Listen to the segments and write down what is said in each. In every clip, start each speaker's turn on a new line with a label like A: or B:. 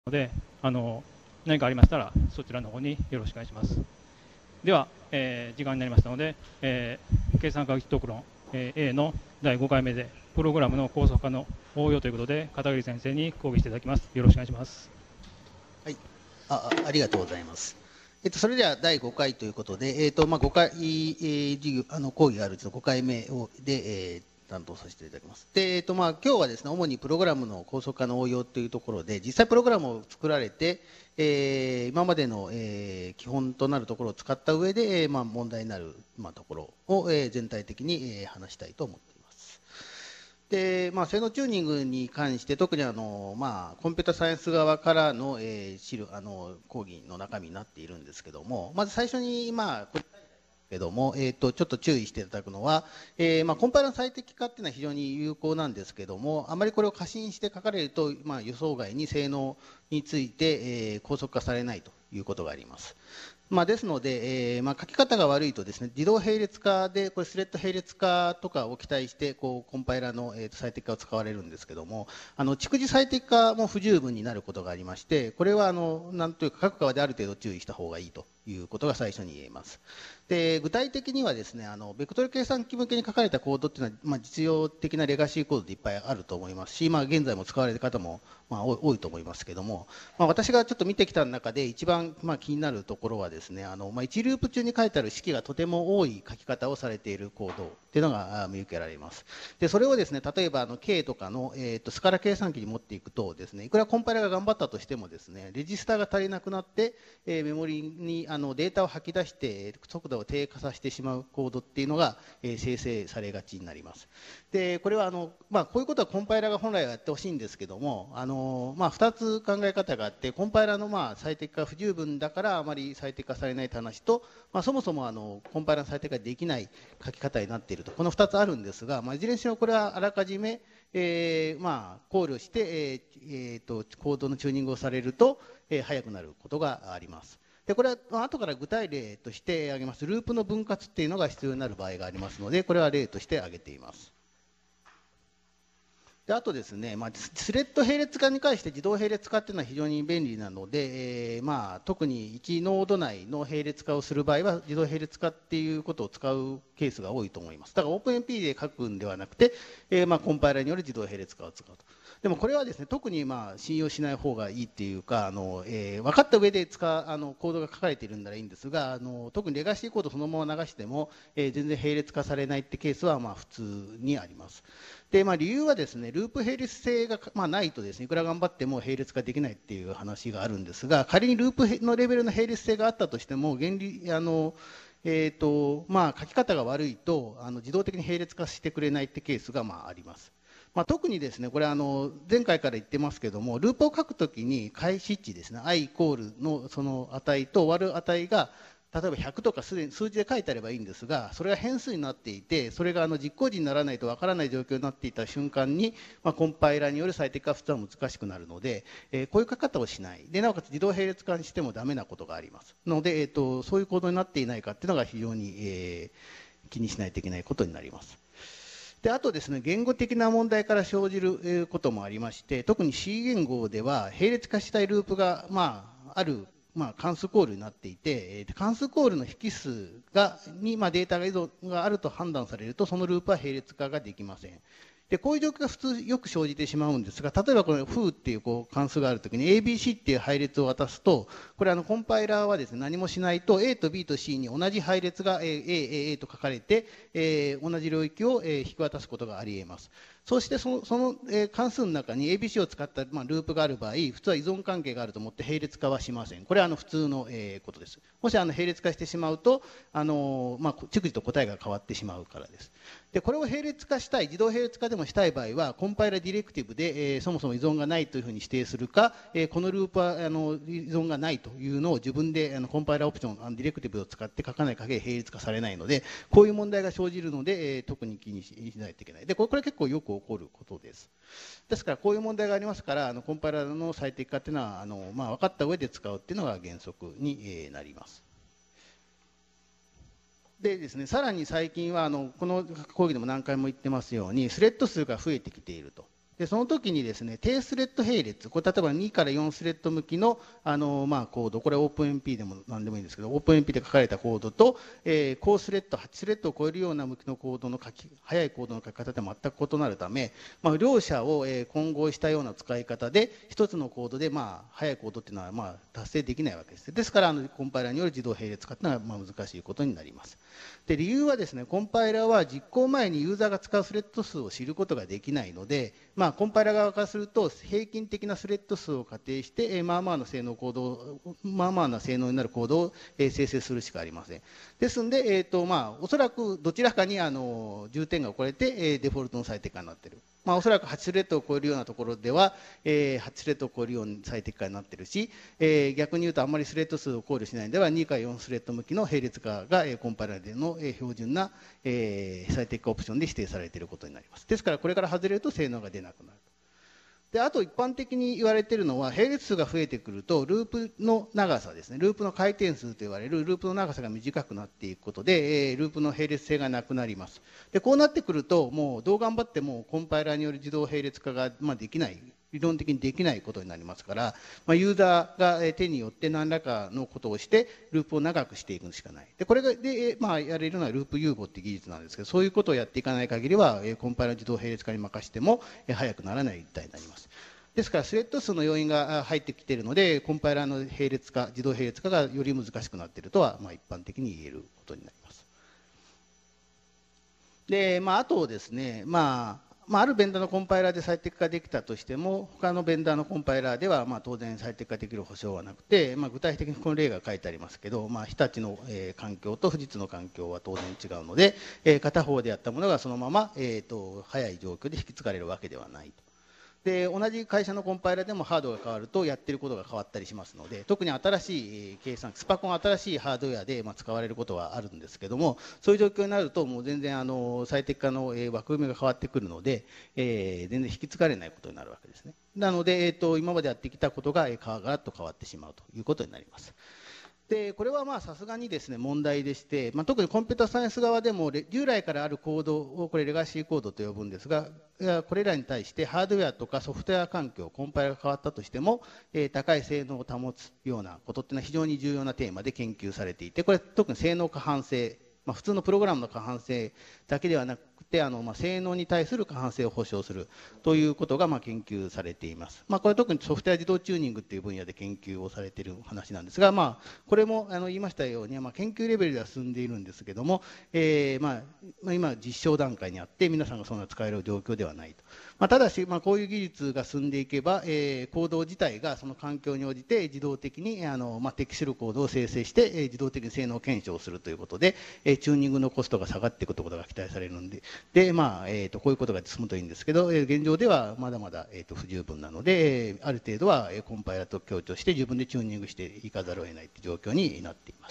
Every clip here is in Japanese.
A: ので、何かありましたらそちらの方によろしくお願いします。では、時間になりましたので、計算科学特論、A の第5回目でプログラムの高速化の応用ということで片桐先生に講義していただきます。よろしくお願いします。
B: はい、ありがとうございます。それでは第5回ということで、5回、授業講義があるうちの5回目で、担当させていただきます。で、今日はですね、主にプログラムの高速化の応用というところで、実際プログラムを作られて、今までの、基本となるところを使った上で、問題になる、ところを、全体的に、話したいと思っています。で、性能チューニングに関して特にコンピュータサイエンス側からの、講義の中身になっているんですけども、まず最初にちょっと注意していただくのは、コンパイラの最適化っていうのは非常に有効なんですけども、あまりこれを過信して書かれると、予想外に性能について、高速化されないということがあります。ですので、書き方が悪いとですね、自動並列化で、これスレッド並列化とかを期待して、コンパイラの、最適化を使われるんですけども、逐次最適化も不十分になることがありまして、これはなんというか、各側である程度注意した方がいいということが最初に言えます。で、具体的にはですね、ベクトル計算機向けに書かれたコードっていうのは、実用的なレガシーコードでいっぱいあると思いますし、現在も使われる方も、多いと思いますけども、私がちょっと見てきた中で一番、気になるところはですね、1ループ中に書いてある式がとても多い書き方をされているコードっていうのが見受けられます。で、それをですね、例えばK とかの、スカラ計算機に持っていくとですね、いくらコンパイラが頑張ったとしてもですね、レジスタが足りなくなって、メモリにデータを吐き出して速度を低下させてしまうコードっていうのが、生成されがちになります。で、これはこういうことはコンパイラが本来はやってほしいんですけども、2つ考え方があって、コンパイラの最適化不十分だからあまり最適化されないという話と、そもそもコンパイラの最適化できない書き方になっていると、この2つあるんですが、いずれにしろこれはあらかじめ、考慮して、コードのチューニングをされると、速くなることがあります。で、これは後から具体例として挙げますループの分割っていうのが必要になる場合がありますので、これは例として挙げています。で、あとですね、スレッド並列化に関して自動並列化っていうのは非常に便利なので、特に1ノード内の並列化をする場合は自動並列化っていうことを使うケースが多いと思います。だから OpenMP で書くんではなくて、コンパイラーによる自動並列化を使うと。でもこれはですね、特に信用しない方がいいっていうか、分かった上でコードが書かれているんならいいんですが、特にレガシーコードそのまま流しても、全然並列化されないってケースは普通にあります。で、理由はですね、ループ並列性が、ないとですね、いくら頑張っても並列化できないっていう話があるんですが、仮にループのレベルの並列性があったとしても、書き方が悪いと自動的に並列化してくれないってケースがあります。特にですね、これ前回から言ってますけども、ループを書くときに開始値ですね、i イコールのその値と割る値が例えば100とかすでに数字で書いてあればいいんですが、それが変数になっていて、それが実行時にならないとわからない状況になっていた瞬間に、コンパイラーによる最適化は普通は難しくなるので、こういう書き方をしない。で、なおかつ自動並列化にしてもダメなことがあります。ので、そういう行動になっていないかっていうのが非常に、気にしないといけないことになります。で、あとですね、言語的な問題から生じることもありまして、特に C 言語では並列化したいループが、ある関数コールになっていて、関数コールの引数にデータが依存があると判断されると、そのループは並列化ができません。で、こういう状況が普通よく生じてしまうんですが、例えばこの foo っていう関数があるときに ABC っていう配列を渡すと、これコンパイラーはですね、何もしないと A と B と C に同じ配列が A と書かれて、同じ領域を引き渡すことがあり得ます。そしてその関数の中に ABC を使ったループがある場合、普通は依存関係があると思って並列化はしません。これは普通のことです。もし並列化してしまうと、逐次と答えが変わってしまうからです。で、これを並列化したい、自動並列化でもしたい場合は、コンパイラディレクティブで、そもそも依存がないというふうに指定するか、このループは依存がないというのを自分でコンパイラオプション、ディレクティブを使って書かない限り並列化されないので、こういう問題が生じるので、特に気にしないといけない。で、これ結構よく起こることです。ですから、こういう問題がありますから、コンパイラの最適化というのは、分かった上で使うというのが原則になります。でですね、さらに最近はこの講義でも何回も言ってますように、スレッド数が増えてきていると。 でその時にですね、低スレッド並列、これ例えば2から4スレッド向きのコード、これ OpenMP でも何でもいいんですけど、OpenMP で書かれたコードと、高スレッド、8スレッドを超えるような向きのコードの速いコードの書き方で全く異なるため、両者を混合したような使い方で、一つのコードで速いコードっていうのは達成できないわけです。ですからコンパイラーによる自動並列化というのは難しいことになります。で理由はですね、コンパイラーは実行前にユーザーが使うスレッド数を知ることができないので、コンパイラー側からすると平均的なスレッド数を仮定して、まあまあな性能になるコードを生成するしかありません。ですので、おそらくどちらかに重点が置かれて、デフォルトの最適化になっている。おそらく8スレッドを超えるようなところでは、8スレッドを超えるように最適化になっているし、逆に言うとあんまりスレッド数を考慮しないのでは2から4スレッド向きの並列化がコンパイラーでの標準な最適化オプションで指定されていることになります。ですからこれから外れると性能が出なくなる。であと一般的に言われているのは、並列数が増えてくるとループの長さですね、ループの回転数と言われるループの長さが短くなっていくことで、ループの並列性がなくなります。でこうなってくると、もうどう頑張ってもコンパイラーによる自動並列化ができない、理論的にできないことになりますから、ユーザーが手によって何らかのことをしてループを長くしていくしかない。でこれで、やれるのはループ融合って技術なんですけど、そういうことをやっていかない限りはコンパイラー自動並列化に任せても速くならない一体になります。ですからスレッド数の要因が入ってきているので、コンパイラーの並列化、自動並列化がより難しくなっているとは、一般的に言えることになります。で、あとですね、あるベンダーのコンパイラーで最適化できたとしても、他のベンダーのコンパイラーでは当然最適化できる保証はなくて、具体的にこの例が書いてありますけど、日立の環境と富士通の環境は当然違うので、片方でやったものがそのまま早い状況で引き継がれるわけではないと。で同じ会社のコンパイラーでもハードが変わるとやってることが変わったりしますので、特に新しい計算機、スパコン新しいハードウェアで使われることはあるんですけども、そういう状況になるともう全然最適化の枠組みが変わってくるので、全然引き継がれないことになるわけですね。なので、今までやってきたことがガラッと変わってしまうということになります。でこれはさすがにですね問題でして、特にコンピュータサイエンス側でも従来からあるコードをこれレガシーコードと呼ぶんですが、これらに対してハードウェアとかソフトウェア環境、コンパイラーが変わったとしても、高い性能を保つようなことっていうのは非常に重要なテーマで研究されていて、これ特に性能過半性、普通のプログラムの過半性だけではなくて性能に対する過半性を保証するということが研究されています。これ特にソフトウェア自動チューニングという分野で研究をされている話なんですが、これも言いましたように、研究レベルでは進んでいるんですけども、今実証段階にあって皆さんがそんな使える状況ではないと。ただし、こういう技術が進んでいけば、コード自体がその環境に応じて自動的に適するコードを生成して、自動的に性能検証するということで、チューニングのコストが下がっていくことが期待されるので、こういうことが進むといいんですけど、現状ではまだまだ、不十分なので、ある程度はコンパイラーと協調して自分でチューニングしていかざるを得ないという状況になっています。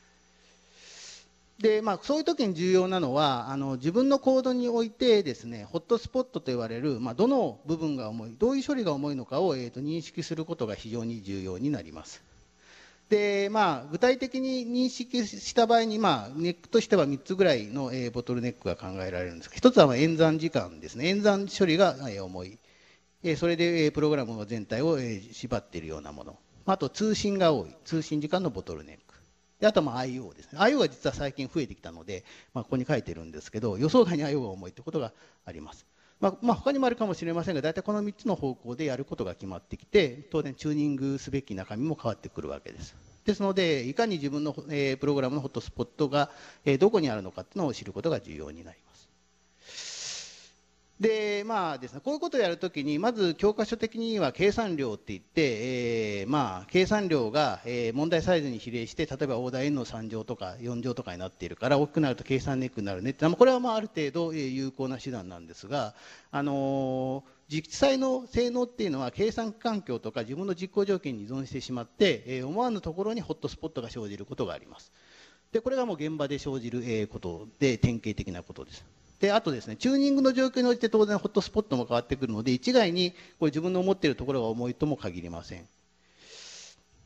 B: でそういう時に重要なのは自分のコードにおいてですね、ホットスポットと言われる、どの部分が重い、どういう処理が重いのかを、認識することが非常に重要になります。で具体的に認識した場合に、ネックとしては3つぐらいの、ボトルネックが考えられるんですが、1つは演算時間ですね。演算処理が、重い、それで、プログラムの全体を、縛っているようなもの、あと通信が多い、通信時間のボトルネックで、あとは IO ですね。IO が実は最近増えてきたので、ここに書いてるんですけど、予想外に IO が重いということがあります。他にもあるかもしれませんが、大体この3つの方向でやることが決まってきて、当然チューニングすべき中身も変わってくるわけです。ですので、いかに自分の、プログラムのホットスポットが、どこにあるのかというのを知ることが重要になります。でですね、こういうことをやるときに、まず教科書的には計算量っていって、計算量が、問題サイズに比例して、例えばオーダー n の3乗とか4乗とかになっているから、大きくなると計算ネックになるねって、これはある程度、有効な手段なんですが、実際の性能っていうのは計算環境とか自分の実行条件に依存してしまって、思わぬところにホットスポットが生じることがあります。でこれがもう現場で生じることで典型的なことです。であとですね、チューニングの状況に応じて当然ホットスポットも変わってくるので、一概にこれ自分の思っているところが重いとも限りません。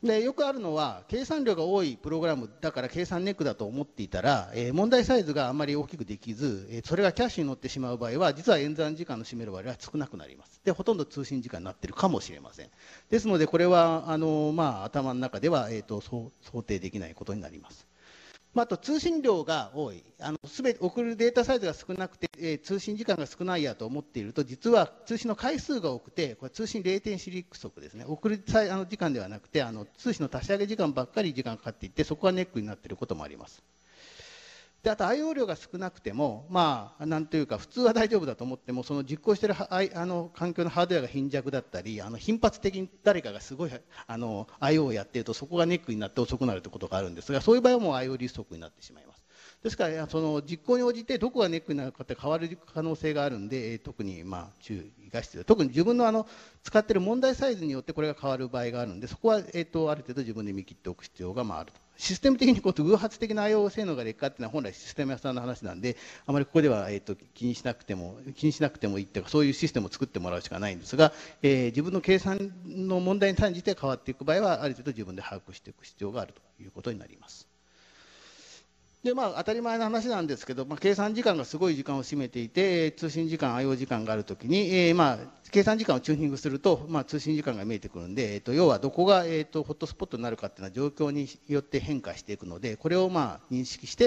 B: でよくあるのは、計算量が多いプログラムだから計算ネックだと思っていたら、問題サイズがあまり大きくできず、それがキャッシュに乗ってしまう場合は、実は演算時間の占める割合は少なくなります。で、ほとんど通信時間になっているかもしれません。ですので、これは頭の中では、想定できないことになります。あと通信量が多い、送るデータサイズが少なくて、通信時間が少ないやと思っていると、実は通信の回数が多くて、これ通信0点シリック速ですね、送る時間ではなくて、通信の足し上げ時間ばっかり時間かかっていって、そこがネックになっていることもあります。であと IO 量が少なくても、なんというか、普通は大丈夫だと思っても、その実行している環境のハードウェアが貧弱だったり、頻発的に誰かがすごいIO をやっていると、そこがネックになって遅くなるということがあるんですが、そういう場合はもう IO リストになってしまいます。ですから、その実行に応じてどこがネックになるかって変わる可能性があるんで、特に注意が必要。特に自分の使っている問題サイズによってこれが変わる場合があるんで、そこはある程度自分で見切っておく必要があると。システム的に偶発的な IO 性能が劣化っていうのは本来システム屋さんの話なんで、あまりここでは気にしなくてもいいっていうか、そういうシステムを作ってもらうしかないんですが、自分の計算の問題に対して変わっていく場合は、ある程度自分で把握していく必要があるということになります。で当たり前の話なんですけど、計算時間がすごい時間を占めていて、通信時間、IO 時間があるときに、計算時間をチューニングすると、通信時間が見えてくるんで、要はどこが、ホットスポットになるかっていうのは状況によって変化していくので、これを認識して、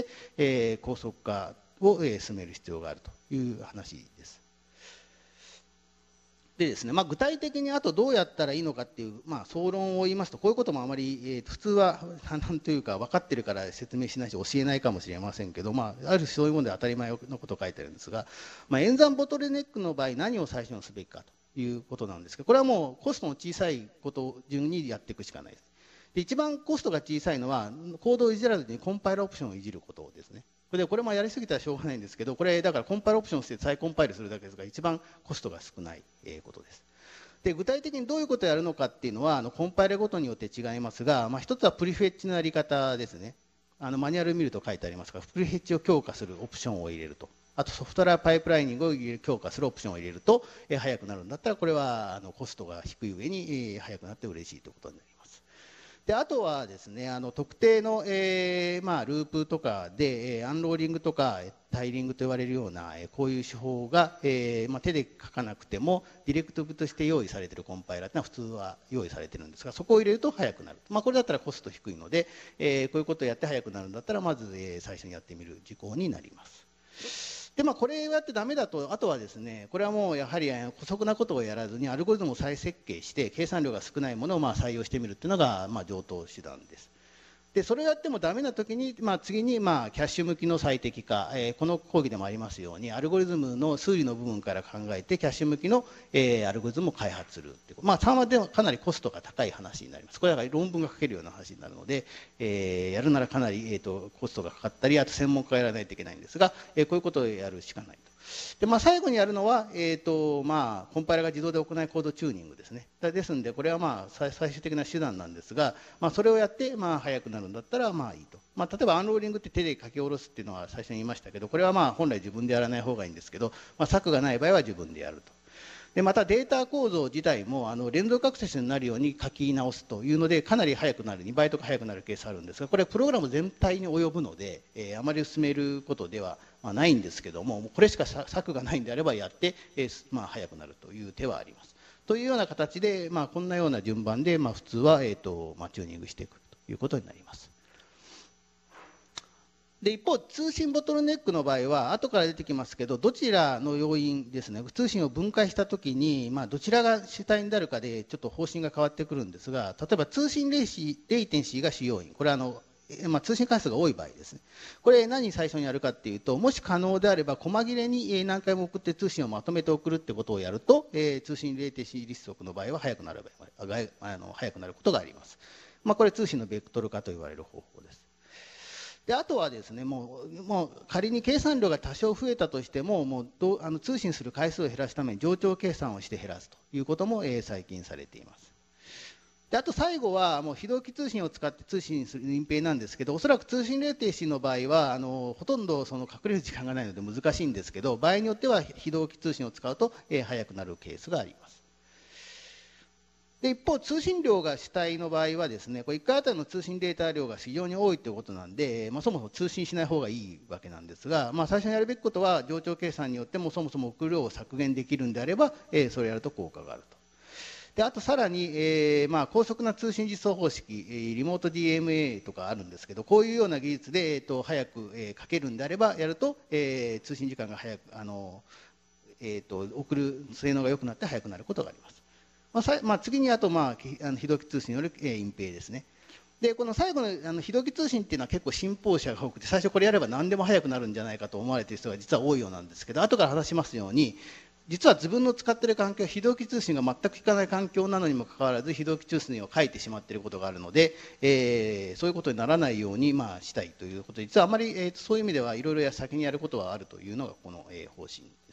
B: 高速化を、進める必要があるという話です。でですね、具体的にあとどうやったらいいのかっていう、総論を言いますと、こういうこともあまり、普通はなんというか分かってるから説明しないし教えないかもしれませんけど、ある種そういうもので当たり前のことを書いてあるんですが、演算ボトルネックの場合何を最初にすべきかということなんですけど、これはもうコストの小さいことを順にやっていくしかないです。で一番コストが小さいのはコードをいじらずにコンパイルオプションをいじることですね。これもやりすぎたらしょうがないんですけど、これだからコンパイルオプションをして再コンパイルするだけですが、一番コストが少ないことです。で具体的にどういうことをやるのかっていうのはコンパイルごとによって違いますが、一つはプリフェッチのやり方ですね。マニュアル見ると書いてありますが、プリフェッチを強化するオプションを入れると、あとソフトウェアパイプライニングを強化するオプションを入れると速くなるんだったら、これはコストが低い上に速くなって嬉しいということになります。であとはですね、特定の、ループとかで、アンローリングとかタイリングと言われるような、こういう手法が、手で書かなくてもディレクティブとして用意されているコンパイラーというのは普通は用意されているんですが、そこを入れると速くなる。これだったらコスト低いので、こういうことをやって速くなるんだったら、まず、最初にやってみる事項になります。でこれをやってダメだと、あとはですね、これはもうやはり姑息なことをやらずにアルゴリズムを再設計して計算量が少ないものを採用してみるっていうのが常套手段です。でそれをやってもダメな時に、次にキャッシュ向きの最適化、この講義でもありますようにアルゴリズムの数理の部分から考えてキャッシュ向きの、アルゴリズムを開発するっていう、3はでもかなりコストが高い話になります。これは論文が書けるような話になるので、やるならかなり、コストがかかったり、あと専門家がやらないといけないんですが、こういうことをやるしかないと。で最後にやるのは、コンパイラが自動で行いコードチューニングですね。ですのでこれは最終的な手段なんですが、それをやって速くなるんだったらいいと。例えばアンローリングって手で書き下ろすっていうのは最初に言いましたけど、これは本来自分でやらない方がいいんですけど、策がない場合は自分でやると。でまたデータ構造自体も連続アクセスになるように書き直すというので、かなり速くなる、2倍とか速くなるケースあるんですが、これはプログラム全体に及ぶので、あまり進めることではないんですけども、これしか策がないんであればやって、速くなるという手はあります。というような形で、こんなような順番で、普通は、チューニングしていくということになります。で一方、通信ボトルネックの場合は後から出てきますけど、どちらの要因ですね、通信を分解したときに、どちらが主体になるかでちょっと方針が変わってくるんですが、例えば通信レイテンシーが主要因、これは通信回数が多い場合ですね。これ何最初にやるかっていうと、もし可能であれば細切れに何回も送って通信をまとめて送るってことをやると、通信レイテンシー立足の場合は速くなることがあります。これ通信のベクトル化と言われる方法です。であとはですね、もう仮に計算量が多少増えたとしても、通信する回数を減らすために冗長計算をして減らすということも、最近されています。であと最後はもう非同期通信を使って通信する隠蔽なんですけど、おそらく通信レイテンシーの場合はほとんど隠れる時間がないので難しいんですけど、場合によっては非同期通信を使うと、速くなるケースがあります。 で一方、通信量が主体の場合はですね、これ1回あたりの通信データ量が非常に多いということなんで、そもそも通信しない方がいいわけなんですが、最初にやるべきことは、冗長計算によってもそもそも送る量を削減できるんであれば、それをやると効果があると。であとさらに、高速な通信実装方式、リモート DMA とかあるんですけど、こういうような技術で、早く、書けるんであればやると、通信時間が早く送る性能が良くなって速くなることがあります。次にあと、非同期通信による、隠蔽ですね。でこの最後の非同期通信っていうのは結構信奉者が多くて、最初これやれば何でも速くなるんじゃないかと思われている人が実は多いようなんですけど、後から話しますように、実は自分の使っている環境は非同期通信が全く効かない環境なのにもかかわらず非同期通信を書いてしまっていることがあるので、そういうことにならないようにしたいということで、実はあまり、そういう意味ではいろいろ先にやることはあるというのがこの、方針です。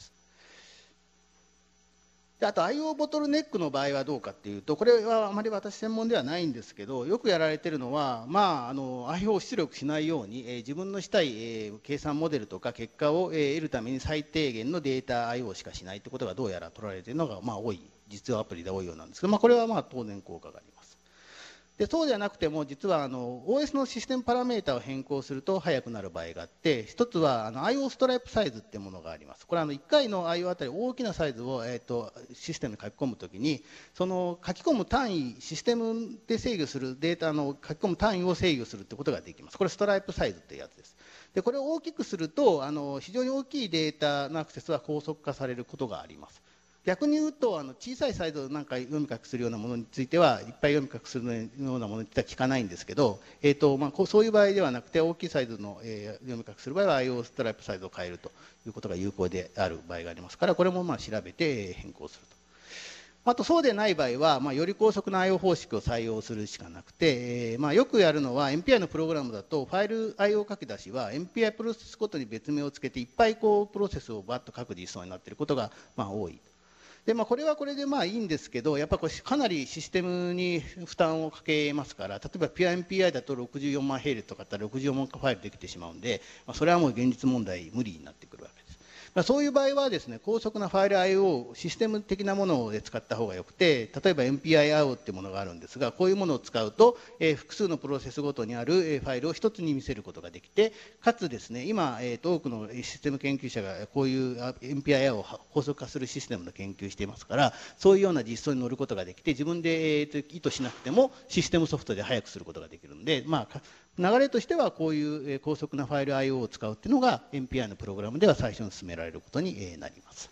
B: であと IO ボトルネックの場合はどうかっていうと、これはあまり私専門ではないんですけど、よくやられているのは、IO を出力しないように、自分のしたい、計算モデルとか結果を、得るために最低限のデータ IO しかしないということがどうやら取られているのが、多い、実用アプリで多いようなんですけど、これは当然効果があります。でそうではなくても、実はOS のシステムパラメータを変更すると速くなる場合があって、一つはIO ストライプサイズっていうものがあります。これは1回の IO あたり大きなサイズを、システムに書き込むときに、その書き込む単位、システムで制御するデータの書き込む単位を制御するってことができます。これストライプサイズっていうやつです。でこれを大きくすると非常に大きいデータのアクセスは高速化されることがあります。逆に言うと小さいサイズをなんか読み書きするようなものについてはいっぱい読み書きするようなものについては聞かないんですけど、そういう場合ではなくて大きいサイズの、読み書きする場合は IO ストライプサイズを変えるということが有効である場合がありますから、これも調べて変更すると。あとそうでない場合は、より高速な IO 方式を採用するしかなくて、よくやるのは MPI のプログラムだとファイル IO 書き出しは MPI プロセスごとに別名をつけていっぱいプロセスをバッと書く実装になっていることが多い。でこれはこれでいいんですけど、やっぱこれかなりシステムに負担をかけますから、例えば PureMPI だと64万並列とかだったら64万ファイルできてしまうんで、それはもう現実問題無理になってくるわけです。そういう場合はですね、高速なファイル IO システム的なもので使った方がよくて、例えば MPI-IO っていうものがあるんですが、こういうものを使うと、複数のプロセスごとにある、ファイルを一つに見せることができて、かつですね、今、多くのシステム研究者がこういう MPI-IO を高速化するシステムの研究していますから、そういうような実装に乗ることができて、自分で、意図しなくてもシステムソフトで早くすることができるので、流れとしてはこういう高速なファイル IO を使うっていうのが MPI のプログラムでは最初に進められることになります。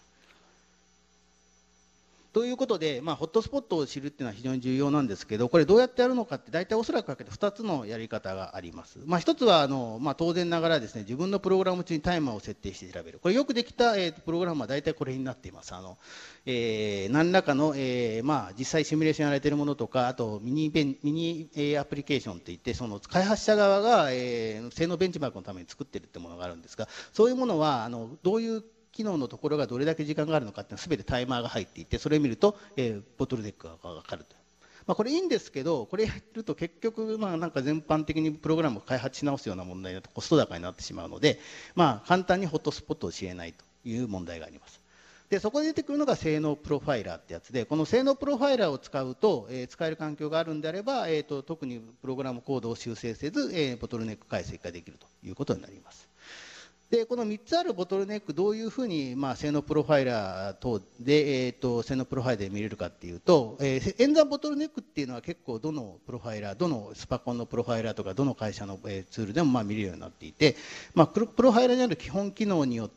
B: ということで、ホットスポットを知るっていうのは非常に重要なんですけど、これどうやってやるのかって大体おそらくかけて2つのやり方があります。1つは当然ながらですね、自分のプログラム中にタイマーを設定して調べる。これよくできた、プログラムは大体これになっています。何らかの、実際シミュレーションやられているものとか、あとミニアプリケーションといって、その開発者側が、性能ベンチマークのために作っているってものがあるんですが、そういうものはどういう機能のところがどれだけ時間があるのかっていうのは全てタイマーが入っていて、それを見ると、ボトルネックが分かると。これいいんですけど、これやると結局なんか全般的にプログラムを開発し直すような問題だとコスト高になってしまうので、簡単にホットスポットを知れないという問題があります。でそこで出てくるのが性能プロファイラーってやつで、この性能プロファイラーを使うと、使える環境があるんであれば、特にプログラムコードを修正せず、ボトルネック解析ができるということになります。でこの3つあるボトルネック、どういうふうに、性能プロファイラー等で、性能プロファイラーで見れるかっていうと、演算ボトルネックっていうのは結構どのプロファイラー、どのスパコンのプロファイラーとかどの会社の、ツールでも見れるようになっていて、プロファイラーにある基本機能によって、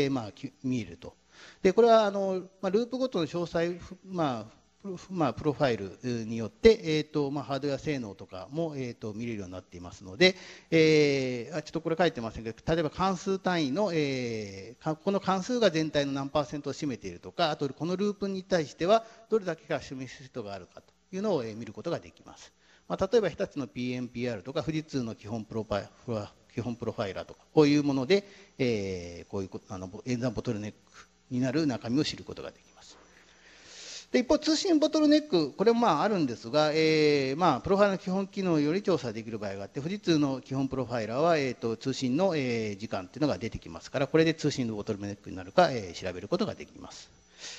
B: 見えると。でこれはループごとの詳細、プロファイルによって、ハードウェア性能とかも、見れるようになっていますので、ちょっとこれ書いてませんけど、例えば関数単位の、この関数が全体の何%を占めているとか、あとこのループに対してはどれだけが示す人があるかというのを、見ることができます。例えば日立の PMPR とか富士通の基本プロファイラーとか、こういうもので、こういう演算ボトルネックになる中身を知ることができます。で一方、通信ボトルネック、これもあるんですが、プロファイラーの基本機能より調査できる場合があって、富士通の基本プロファイラーは、通信の、時間というのが出てきますから、これで通信のボトルネックになるか、調べることができます。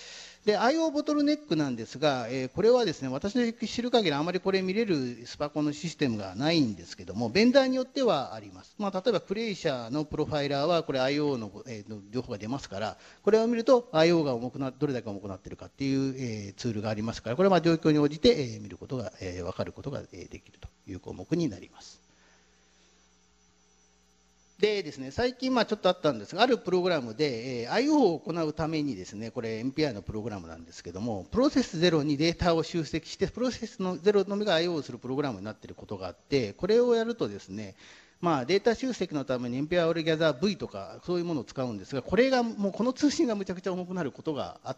B: で、IO ボトルネックなんですが、これはですね、私の知る限りあまりこれ見れるスパコンのシステムがないんですけども、ベンダーによってはあります。例えばクレイシャーのプロファイラーは、これ IO の、情報が出ますから、これを見ると IO がどれだけ重くなっているかっていう、ツールがありますから、これは状況に応じて、見ることが、分かることが、できるという項目になります。でですね、最近ちょっとあったんですが、あるプログラムで、IO を行うためにですね、これ MPI のプログラムなんですけども、プロセス0にデータを集積して、プロセスの0のみが IO をするプログラムになっていることがあって、これをやるとですね、データ集積のために MPI オールギャザー V とかそういうものを使うんですが、これがもうこの通信がむちゃくちゃ重くなることがあって、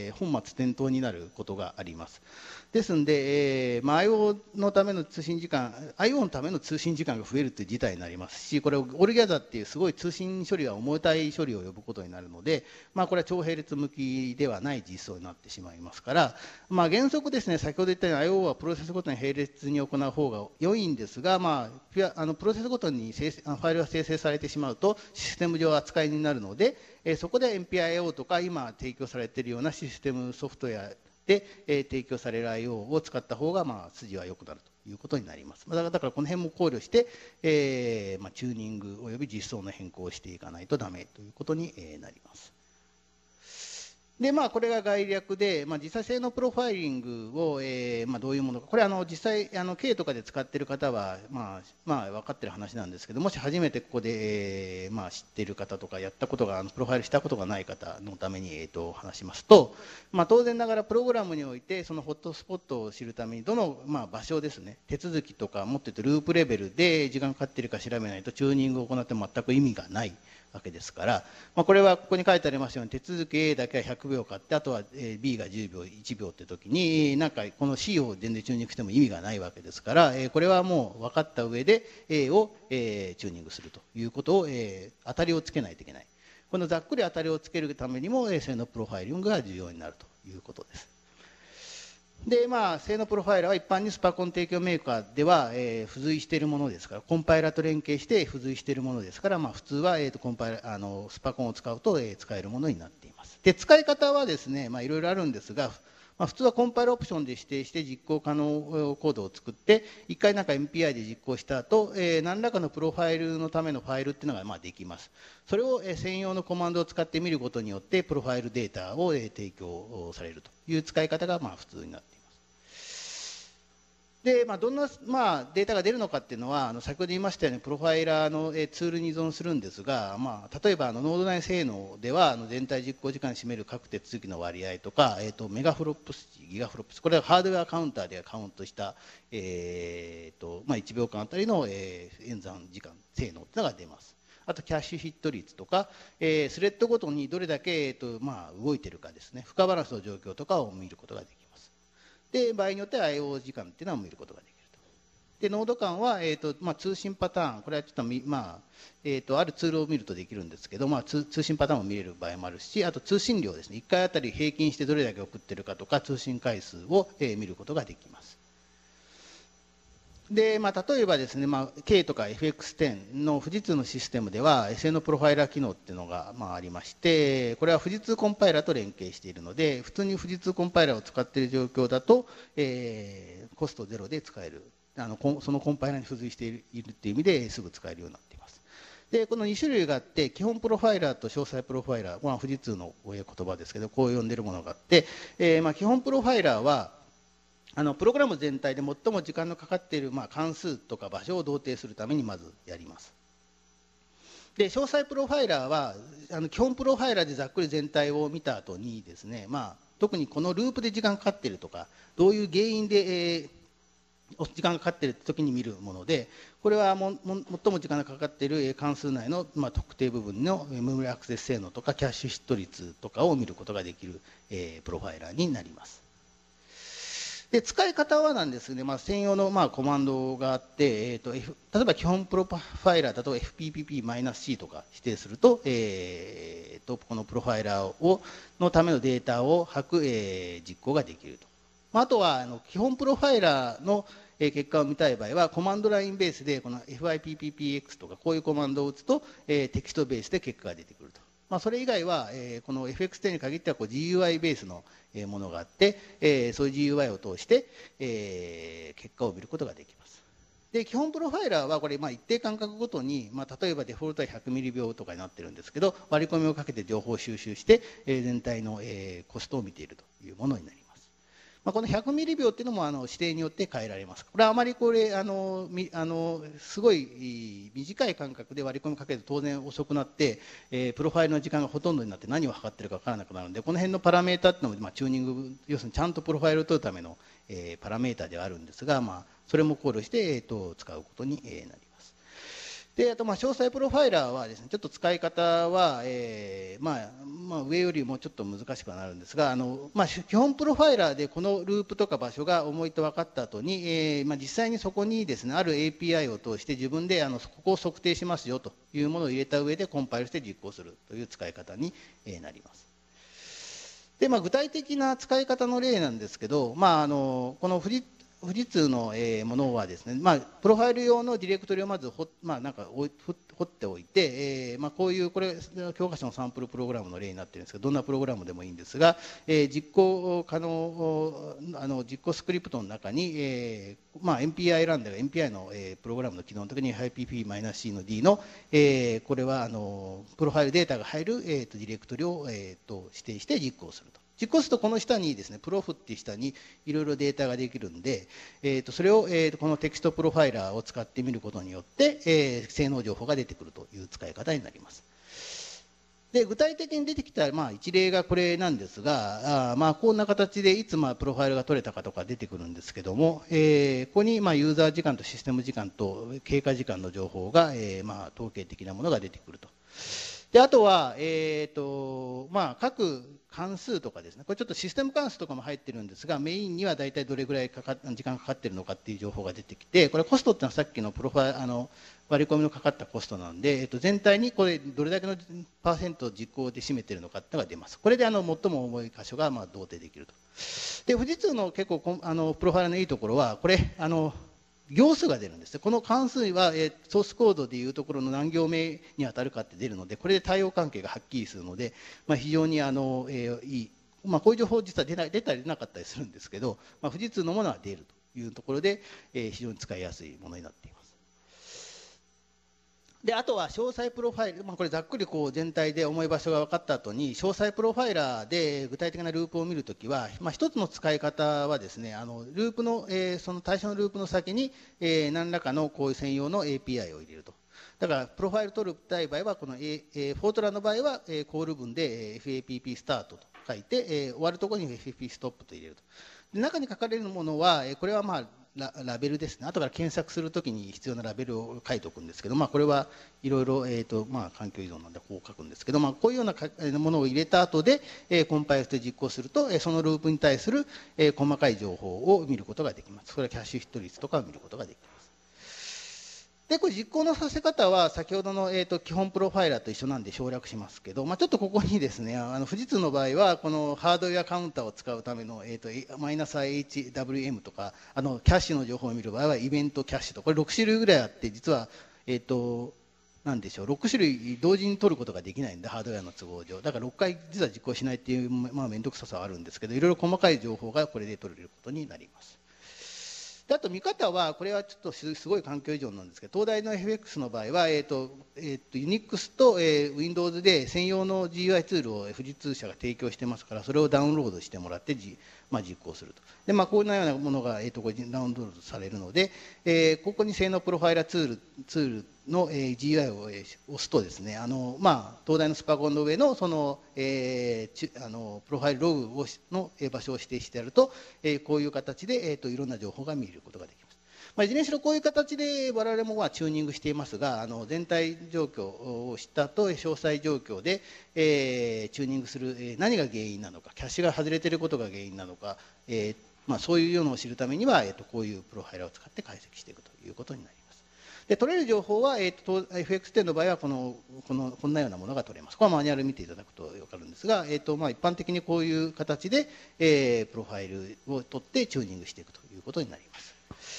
B: 本末転倒になることがあります。ですので、IO のための通信時間、IO のための通信時間が増えるという事態になりますし、これ、オールギャザーっていうすごい通信処理が重たい処理を呼ぶことになるので、これは超並列向きではない実装になってしまいますから、原則ですね、先ほど言ったように IO はプロセスごとに並列に行う方が良いんですが、プロセスごとにファイルが生成されてしまうと、システム上扱いになるので、そこで MPIO とか今提供されているようなシステムソフトウェアで、提供される IO を使った方が筋は良くなるということになります。だからこの辺も考慮して、チューニングおよび実装の変更をしていかないとダメということになります。で、これが概略で、実際性能プロファイリングを、どういうものか、これ実際K とかで使っている方は、分かっている話なんですけど、もし初めてここで、知っている方とか、やったことが、プロファイルしたことがない方のために、話しますと、当然ながらプログラムにおいて、そのホットスポットを知るために、どの、場所ですね、手続きとか、もっと言うとループレベルで時間かかっているか調べないと、チューニングを行っても全く意味がないわけですから、これはここに書いてありますように、手続き A だけは100秒かって、あとは B が10秒、1秒って時に、この C を全然チューニングしても意味がないわけですから、これはもう分かった上で A をチューニングするということを、当たりをつけないといけない。このざっくり当たりをつけるためにも、性能プロファイリングが重要になるということです。で、性能プロファイラーは一般にスパコン提供メーカーでは、付随しているものですから、コンパイラーと連携して付随しているものですから、普通は、スパコンを使うと、使えるものになっています。で、使い方はですね、いろいろあるんですが、普通はコンパイルオプションで指定して実行可能コードを作って、一回MPI で実行した後、何らかのプロファイルのためのファイルっていうのができます。それを専用のコマンドを使ってみることによって、プロファイルデータを提供されるという使い方が普通になっています。で、どんな、データが出るのかっていうのは、先ほど言いましたように、プロファイラーの、ツールに依存するんですが、例えば、ノード内性能では、全体実行時間に占める各手続きの割合とか、メガフロップス値、ギガフロップス値、これはハードウェアカウンターでカウントした、1秒間あたりの、演算時間、性能っていうのが出ます。あと、キャッシュヒット率とか、スレッドごとにどれだけ、動いてるかですね、負荷バランスの状況とかを見ることができます。で、場合によっては IO 時間っていうのは見ることができると。で、ノード間は、通信パターン、これはちょっと、あるツールを見るとできるんですけど、通信パターンを見れる場合もあるし、あと通信量ですね、1回あたり平均してどれだけ送ってるかとか、通信回数を、見ることができます。で、例えばですね、K とか FX10 の富士通のシステムでは、性能プロファイラー機能っていうのがありまして、これは富士通コンパイラーと連携しているので、普通に富士通コンパイラーを使っている状況だと、コストゼロで使える。そのコンパイラーに付随しているっていう意味ですぐ使えるようになっています。で、この2種類があって、基本プロファイラーと詳細プロファイラー、富士通の言葉ですけど、こう呼んでるものがあって、基本プロファイラーは、プログラム全体で最も時間のかかっている関数とか場所を同定するためにまずやります。で、詳細プロファイラーは基本プロファイラーでざっくり全体を見た後にですね、特にこのループで時間かかっているとか、どういう原因で、時間がかかっている時に見るもので、これは最も時間がかかっている関数内の特定部分のメモリアクセス性能とかキャッシュヒット率とかを見ることができるプロファイラーになります。で、使い方はなんですね、専用のコマンドがあって、例えば基本プロファイラーだと FPPP-C とか指定すると、このプロファイラーのためのデータを吐く、実行ができると。あとは基本プロファイラーの結果を見たい場合は、コマンドラインベースでこの FIPPPX とかこういうコマンドを打つと、テキストベースで結果が出てくるとそれ以外は、この FX10 に限ってはGUI ベースのものがあって、そういう GUI を通して、結果を見ることができます。で基本プロファイラーはこれ一定間隔ごとに、例えばデフォルトは100ミリ秒とかになってるんですけど、割り込みをかけて情報を収集して、全体の、コストを見ているというものになります。この100ミリ秒っていうのも指定によって変えられます。これはあまりすごい短い間隔で割り込みかけると当然遅くなって、プロファイルの時間がほとんどになって何を測ってるか分からなくなるので、この辺のパラメータっていうのもチューニング、要するにちゃんとプロファイルを取るためのパラメータではあるんですが、それも考慮して使うことになります。であと詳細プロファイラーはですね、ちょっと使い方は、上よりもちょっと難しくはなるんですが、基本プロファイラーでこのループとか場所が重いと分かった後に、実際にそこにですねある API を通して自分でここを測定しますよというものを入れた上でコンパイルして実行するという使い方になります。で具体的な使い方の例なんですけど、この富士通のものはですね、プロファイル用のディレクトリをまず掘っておいて、これ教科書のサンプルプログラムの例になっているんですけど、どんなプログラムでもいいんですが、実行スクリプトの中に、MPI ランダが MPI のプログラムの機能の時に -p-c の d の、これはプロファイルデータが入るディレクトリを指定して実行すると。実行するとこの下にですね、プロフっていう下にいろいろデータができるんで、それを、このテキストプロファイラーを使ってみることによって、性能情報が出てくるという使い方になります。で具体的に出てきた、一例がこれなんですが、こんな形でいつプロファイルが取れたかとか出てくるんですけども、ここにユーザー時間とシステム時間と経過時間の情報が、統計的なものが出てくると。であとは、各関数とかですね、これちょっとシステム関数とかも入ってるんですが、メインには大体どれぐらい時間かかってるのかっていう情報が出てきて、これコストっていうのはさっきの割り込みのかかったコストなんで、全体にこれどれだけのパーセント実行で占めてるのかっていうのが出ます。これで最も重い箇所が同定できると。で富士通の結構プロファイルのいいところは、これ行数が出るんです。この関数は、ソースコードでいうところの何行目に当たるかって出るので、これで対応関係がはっきりするので、非常にいい、こういう情報実は出たり出なかったりするんですけど、富士通のものは出るというところで、非常に使いやすいものになっています。であとは詳細プロファイル、これざっくり全体で重い場所が分かった後に、詳細プロファイラーで具体的なループを見るときは、一つの使い方はですね、ループの、その対象のループの先に、何らかのこういう専用の API を入れると。だからプロファイル取る場合はこの、フォートランの場合は、コール文で FAPP スタートと書いて、終わるところに FAPP ストップと入れると。で中に書かれるものは、これはラベルですね。後から検索するときに必要なラベルを書いておくんですけど、これはいろいろ環境依存なんでこう書くんですけど、こういうようなものを入れた後でコンパイルして実行すると、そのループに対する細かい情報を見ることができます。これはキャッシュヒット率とかを見ることができます。でこれ実行のさせ方は先ほどの、基本プロファイラーと一緒なんで省略しますけど、ちょっとここにですね、富士通の場合はこのハードウェアカウンターを使うための、-IHWM とかキャッシュの情報を見る場合はイベントキャッシュと、これ6種類ぐらいあって、実はなんでしょう、6種類同時に取ることができないんで、ハードウェアの都合上。だから6回実は実行しないっていう、面倒くささはあるんですけど、いろいろ細かい情報がこれで取れることになります。であと見方は、これはちょっとすごい環境依存なんですけど、東大の FX の場合は、Unix と、Windows で専用の GUI ツールを富士通社が提供してますから、それをダウンロードしてもらって実行すると。でこんなようなものが、これダウンロードされるので、ここに性能プロファイラーツールの GUI を押すとですね、東大のスパコンの上のその、プロファイルログの場所を指定してやると、こういう形で、いろんな情報が見ることができます。いずれにしろこういう形で我々もチューニングしていますが、全体状況を知ったと詳細状況で、チューニングする、何が原因なのか、キャッシュが外れていることが原因なのか、そういうのを知るためには、こういうプロファイラーを使って解析していくということになります。で取れる情報は、FX10 の場合はこんなようなものが取れます。これはマニュアル見ていただくと分かるんですが、一般的にこういう形で、プロファイルを取ってチューニングしていくということになります。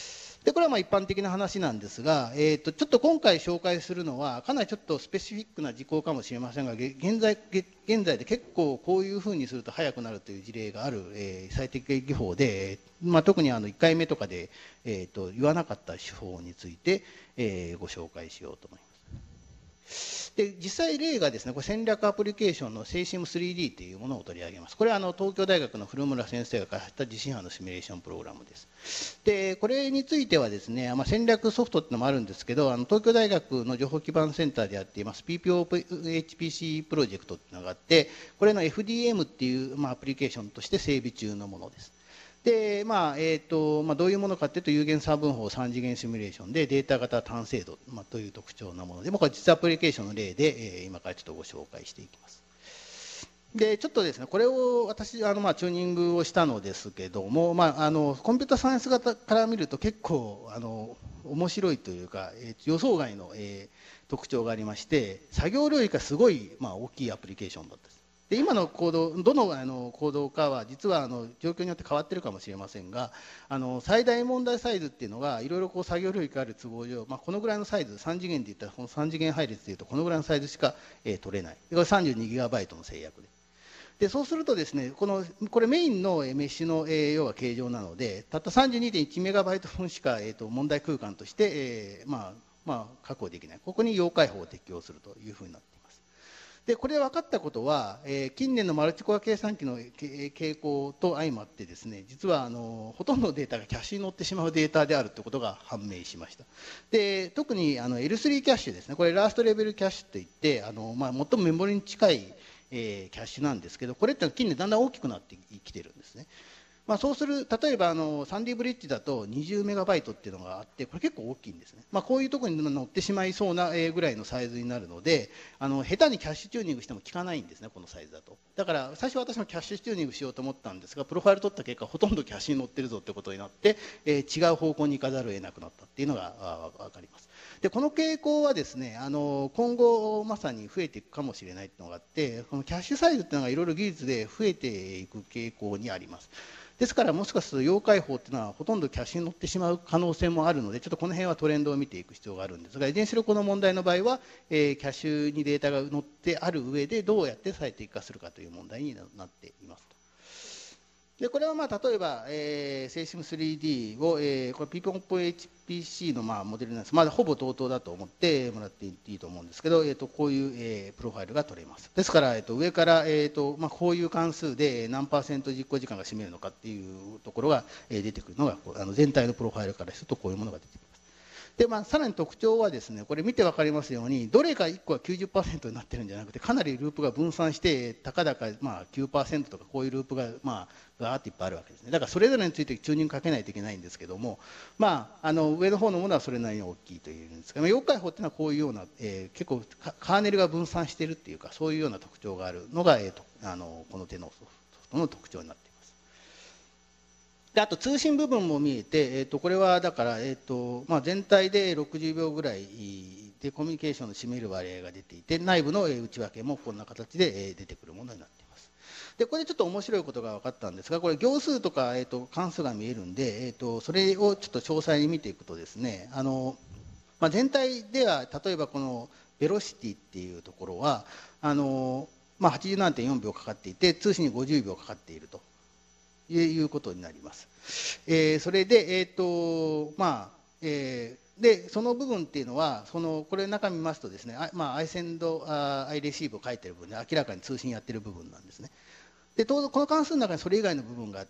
B: でこれはまあ一般的な話なんですが、ちょっと今回紹介するのはかなりちょっとスペシフィックな事項かもしれませんが、現在で結構こういうふうにすると速くなるという事例がある、最適技法で、特に1回目とかで、言わなかった手法について、ご紹介しようと思います。で実際例がですね、これ戦略アプリケーションのセイシム 3D というものを取り上げます。これは東京大学の古村先生が開発した地震波のシミュレーションプログラムです。でこれについてはですね、戦略ソフトっていうのもあるんですけど、東京大学の情報基盤センターでやっています PPOHPC プロジェクトっていうのがあって、これの FDM っていう、アプリケーションとして整備中のものです。でどういうものかというと、有限差分法3次元シミュレーションでデータ型単精度、という特徴なもので、これ実アプリケーションの例で、今からちょっとご紹介していきます。でちょっとですね、これを私チューニングをしたのですけども、コンピュータサイエンス型から見ると結構面白いというか、予想外の、特徴がありまして、作業領域がすごい、大きいアプリケーションだったです。で今のコード、どのコードかは実は状況によって変わっているかもしれませんが、最大問題サイズっていうのがいろいろ作業領域がある都合上、このぐらいのサイズ、3次元で言ったらこの3次元配列でいうとこのぐらいのサイズしか、取れない。これ 32GB の制約で、そうするとですね、これメインのメッシュの、要は形状なので、たった 32.1MB 分しか、問題空間として、確保できない。ここに要介法を適用するというふうになっています。でこれで分かったことは、近年のマルチコア計算機の傾向と相まってですね、実はほとんどのデータがキャッシュに載ってしまうデータであるということが判明しました。で特にL3 キャッシュですね、これラーストレベルキャッシュといって、最もメモリに近いキャッシュなんですけど、これって近年だんだん大きくなってきてるんですね。そうする、例えばサンディブリッジだと20メガバイトっていうのがあって、これ結構大きいんですね。こういうところに乗ってしまいそうなぐらいのサイズになるので、下手にキャッシュチューニングしても効かないんですね、このサイズだと。だから最初私もキャッシュチューニングしようと思ったんですが、プロファイル取った結果ほとんどキャッシュに乗ってるぞってことになって、違う方向に行かざるを得なくなったっていうのが分かります。でこの傾向はですね、今後まさに増えていくかもしれないっていうのがあって、このキャッシュサイズっていうのがいろいろ技術で増えていく傾向にあります。ですからもしかすると要介法っていうのはほとんどキャッシュに乗ってしまう可能性もあるので、ちょっとこの辺はトレンドを見ていく必要があるんですが、いずれにしろこの問題の場合は、キャッシュにデータが載ってある上でどうやって最適化するかという問題になっていますと。でこれは例えば、セイシム 3D を、これ PPOHPC のモデルなんです。ほぼ同等だと思ってもらっていいと思うんですけど、こういう、プロファイルが取れます。ですから、上から、こういう関数で何%実行時間が占めるのかっていうところが、出てくるのが全体のプロファイルからするとこういうものが出てきます。でさらに特徴はですね、これ見て分かりますように、どれか1個は 90% になってるんじゃなくて、かなりループが分散して、たかだか9% とかこういうループがガーッといっぱいあるわけですね。だからそれぞれについてチューニングかけないといけないんですけども、上の方のものはそれなりに大きいというんですが、要介法っていうのはこういうような、結構カーネルが分散しているっていうか、そういうような特徴があるのが、この手のソフトの特徴になっています。であと通信部分も見えて、これはだから、全体で60秒ぐらいでコミュニケーションの占める割合が出ていて、内部の内訳もこんな形で出てくるものになっています。でこれでちょっと面白いことが分かったんですが、これ行数とか、関数が見えるんで、それをちょっと詳細に見ていくとですね、全体では例えばこのベロシティっていうところは87.4秒かかっていて、通信に50秒かかっているということになります。それで、でその部分っていうのは、これ中見ますとですね、アイセンド、アイレシーブを書いてる部分で明らかに通信やってる部分なんですね。でこの関数の中にそれ以外の部分があって、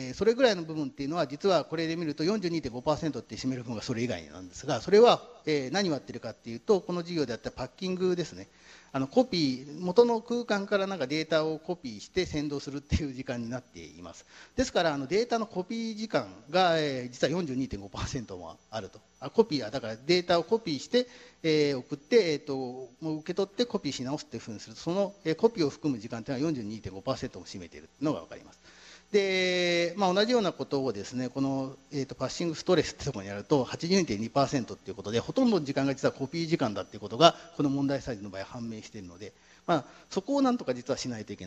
B: それぐらいの部分っていうのは実はこれで見ると 42.5% って占める部分がそれ以外なんですが、それは、何をやってるかっていうと、この授業であったパッキングですね。コピー、元の空間からデータをコピーして先導するっていう時間になっています。ですからデータのコピー時間が、実は 42.5% もあると。コピーはだからデータをコピーして、送って、受け取ってコピーし直すっていうふうにすると、その、コピーを含む時間というのは 42.5% も占めているのが分かります。で同じようなことをですね、この、パッシングストレスってところにやると 82.2% っていうことで、ほとんどの時間が実はコピー時間だっていうことがこの問題サイズの場合判明しているので、そこをなんとか実はしないといけない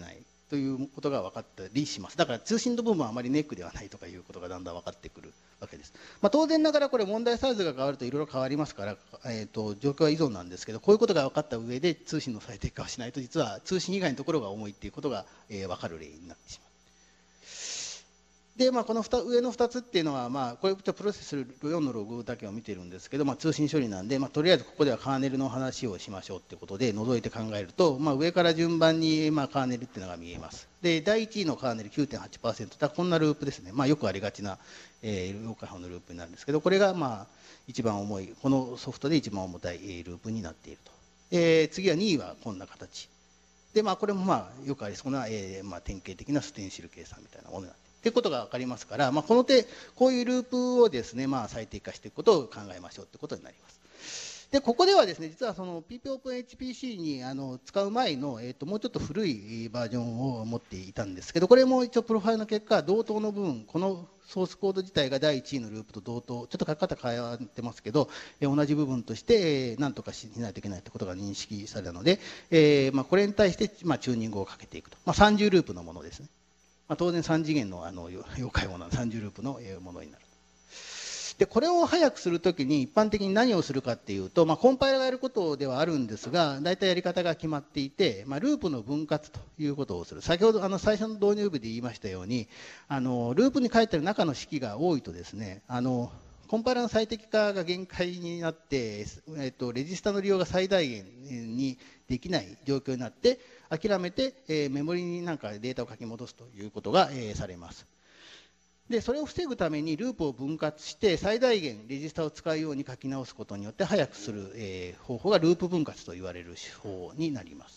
B: ということが分かったりします。だから通信の部分はあまりネックではないとかいうことがだんだん分かってくるわけです。当然ながらこれ問題サイズが変わるといろいろ変わりますから、状況は依存なんですけど、こういうことが分かった上で通信の最適化をしないと、実は通信以外のところが重いっていうことが、分かる例になってしまう。で、この上の2つっていうのは、これプロセス4のログだけを見てるんですけど、通信処理なんで、とりあえずここではカーネルの話をしましょうっていうことで除いて考えると、上から順番にカーネルっていうのが見えます。で、第1位のカーネル 9.8% だこんなループですね。よくありがちな、要開放のループになるんですけど、これが一番重い、このソフトで一番重たいループになっていると。次は2位はこんな形。で、これもよくありそうな、典型的なステンシル計算みたいなものになっている。ということが分かりますから、こういうループをですね、最適化していくことを考えましょうということになります。で、ここではですね、実はその PPOpenHPC に使う前の、もうちょっと古いバージョンを持っていたんですけど、これも一応プロファイルの結果、同等の部分、このソースコード自体が第1位のループと同等、ちょっと書き方変わってますけど、同じ部分として何とかしないといけないということが認識されたので、これに対してチューニングをかけていくと。30ループのものですね。当然3次元の要開放な30ループのものになる。で、これを早くするときに一般的に何をするかっていうと、コンパイラーがやることではあるんですが、大体やり方が決まっていて、ループの分割ということをする。先ほど最初の導入部で言いましたように、ループに書いてある中の式が多いとですね、コンパイラーの最適化が限界になって、レジスタの利用が最大限にできない状況になって、諦めて、メモリにデータを書き戻すということが、されます。で、それを防ぐためにループを分割して最大限レジスタを使うように書き直すことによって早くする、方法がループ分割と言われる手法になります。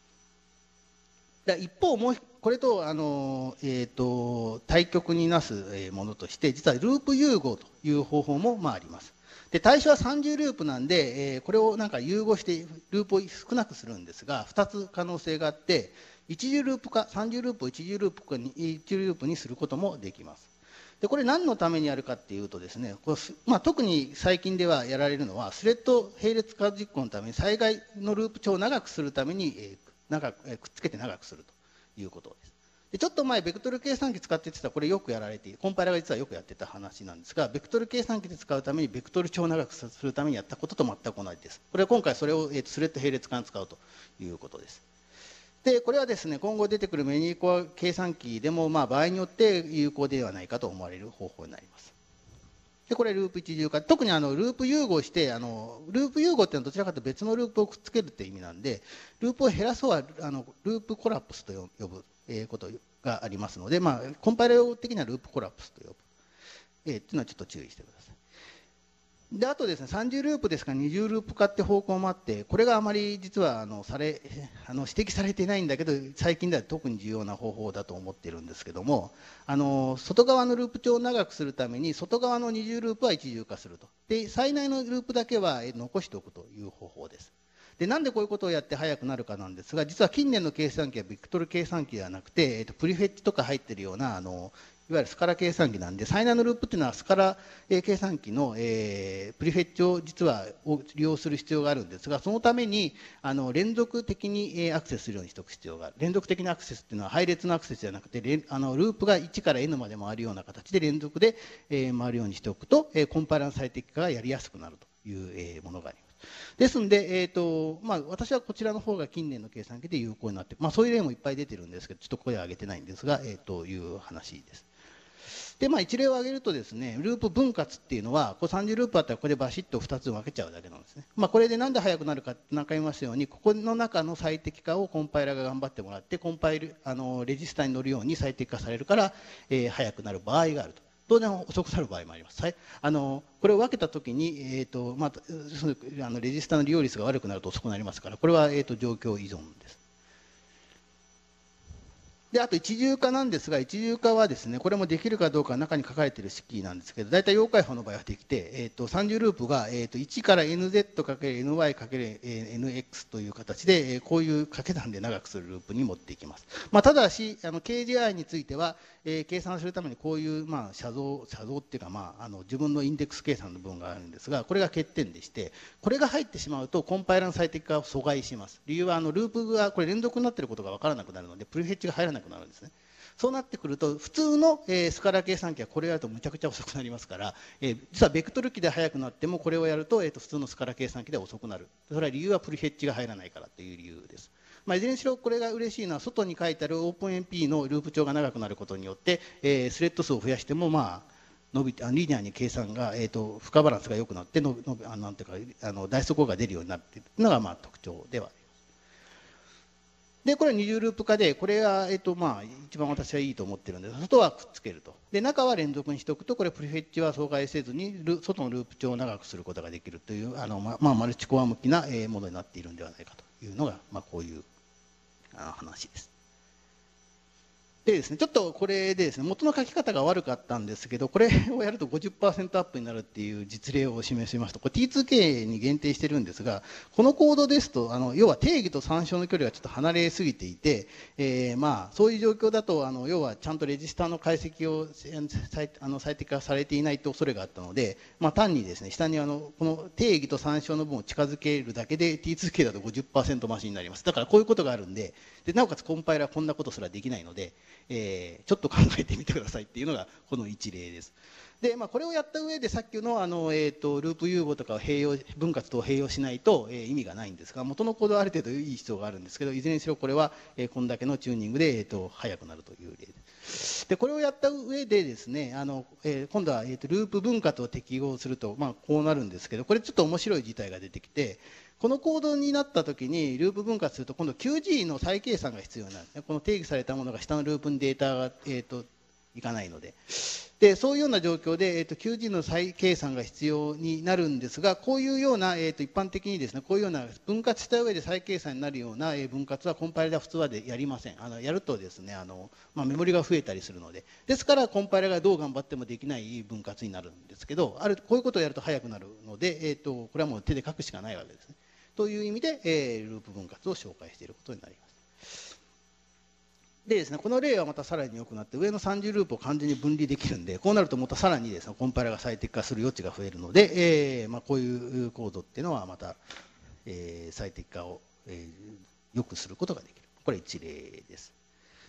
B: 一方、これと対極になすものとして、実はループ融合という方法もあります。で、対象は30ループなんで、これを融合してループを少なくするんですが、2つ可能性があって、一重ループか、30ループを一重ループか一ループにすることもできます。で、これ何のためにやるかっていうとですね、特に最近ではやられるのは、スレッド並列化実行のために災害のループ長を長くするために、くっつけて長くするということです。で、ちょっと前、ベクトル計算機使ってた、これよくやられている、コンパイラーが実はよくやってた話なんですが、ベクトル計算機で使うために、ベクトル長を長くするためにやったことと全く同じです。これは今回それを、スレッド並列化に使うということです。で、これはですね、今後出てくるメニューコア計算機でも、場合によって有効ではないかと思われる方法になります。で、これループ一重化。特にループ融合して、ループ融合っていうのはどちらかというと別のループをくっつけるっていう意味なんで、ループを減らすは、ループコラプスと呼ぶ、ことがありますので、コンパイラー的にはループコラプスと呼ぶ。っていうのはちょっと注意してください。で、あとですね、30ループですから20ループ化って方向もあって、これがあまり実は指摘されていないんだけど、最近では特に重要な方法だと思っているんですけども、外側のループ長を長くするために、外側の20ループは一重化すると。で、最内のループだけは残しておくという方法です。で、なんでこういうことをやって速くなるかなんですが、実は近年の計算機はベクトル計算機ではなくて、プリフェッチとか入っているような、いわゆるスカラ計算機なんで、最内のループっていうのはスカラ計算機の、プリフェッチを実は利用する必要があるんですが、そのために連続的にアクセスするようにしておく必要がある。連続的なアクセスっていうのは配列のアクセスじゃなくて、ループが1から N まで回るような形で連続で回るようにしておくと、コンパイラーの最適化がやりやすくなるというものがあります。ですので、私はこちらの方が近年の計算機で有効になって、そういう例もいっぱい出てるんですけど、ちょっとここでは挙げてないんですが、いう話です。で、一例を挙げるとですね、ループ分割っていうのは、30ループあったらこれでバシッと2つ分けちゃうだけなんですね。これでなんで速くなるかって何回言いますように、ここの中の最適化をコンパイラーが頑張ってもらって、レジスタに乗るように最適化されるから、速くなる場合があると。当然遅くなる場合もあります。これを分けたときに、レジスタの利用率が悪くなると遅くなりますから、これは、状況依存です。 で、あと一重化なんですが、一重化はですね、これもできるかどうか中に書かれている式なんですけど、大体要解法の場合はできて、30ループが、1から nz×ny×nx という形で、こういう掛け算で長くするループに持っていきます。まあ、ただし、KGI については、計算するためにこういう、まあ、写像っていうか、まあ、自分のインデックス計算の部分があるんですが、これが欠点でして、これが入ってしまうと、コンパイラーの最適化を阻害します。理由は、ループがこれ連続になっていることが分からなくなるので、プリフェッチが入らなくなるんですね。そうなってくると、普通の、スカラ計算機はこれをやるとむちゃくちゃ遅くなりますから、実はベクトル機で速くなっても、これをやると、普通のスカラ計算機では遅くなる。それは理由はプリフェッチが入らないからという理由です。まあ、いずれにしろこれが嬉しいのは、外に書いてある OpenMP のループ長が長くなることによって、スレッド数を増やしても、まあ、リニアに計算が、負荷バランスが良くなってなんていうか大速効果が出るようになっているのが、まあ、特徴ではあります。で、これは二重ループ化で、これが、まあ、一番私はいいと思ってるんですが、外はくっつけると。で、中は連続にしておくと、これプリフェッチは阻害せずに、外のループ長を長くすることができるという、まあ、マルチコア向きなものになっているんではないかというのが、まあ、こういう話です。でですね、ちょっとこれでですね、元の書き方が悪かったんですけど、これをやると 50% アップになるっていう実例を示しますと、これ T2K に限定してるんですが、このコードですと、要は定義と参照の距離がちょっと離れすぎていて、まあ、そういう状況だと、要はちゃんとレジスタの解析を最適化されていないと恐れがあったので、まあ、単にですね、下にこの定義と参照の部分を近づけるだけで T2K だと 50% 増しになります。だからこういうことがあるんで、なおかつコンパイラーはこんなことすらできないので、ちょっと考えてみてくださいっていうのがこの一例です。で、まあ、これをやった上でさっきのループ融合とかを分割と併用しないと、意味がないんですが、元のコードはある程度いい必要があるんですけど、いずれにしろこれは、こんだけのチューニングで、速くなるという例です。で、これをやった上でですね、今度は、ループ分割を適合すると、まあ、こうなるんですけど、これちょっと面白い事態が出てきて、このコードになったときにループ分割すると今度 QG の再計算が必要になるんですね。この定義されたものが下のループにデータが、いかないので。で、そういうような状況で、QG の再計算が必要になるんですが、こういうような、一般的にですね、こういうような分割した上で再計算になるような、分割はコンパイラでは普通はやりません。やるとですね、まあ、メモリが増えたりするので、ですからコンパイラがどう頑張ってもできない分割になるんですけど、こういうことをやると速くなるので、これはもう手で書くしかないわけですね。という意味で、ループ分割を紹介していることになります。でですね、この例はまたさらに良くなって、上の30ループを完全に分離できるんで、こうなるとまたさらにですね、コンパイラが最適化する余地が増えるので、まあ、こういうコードっていうのはまた、最適化を、良くすることができる。これ一例です。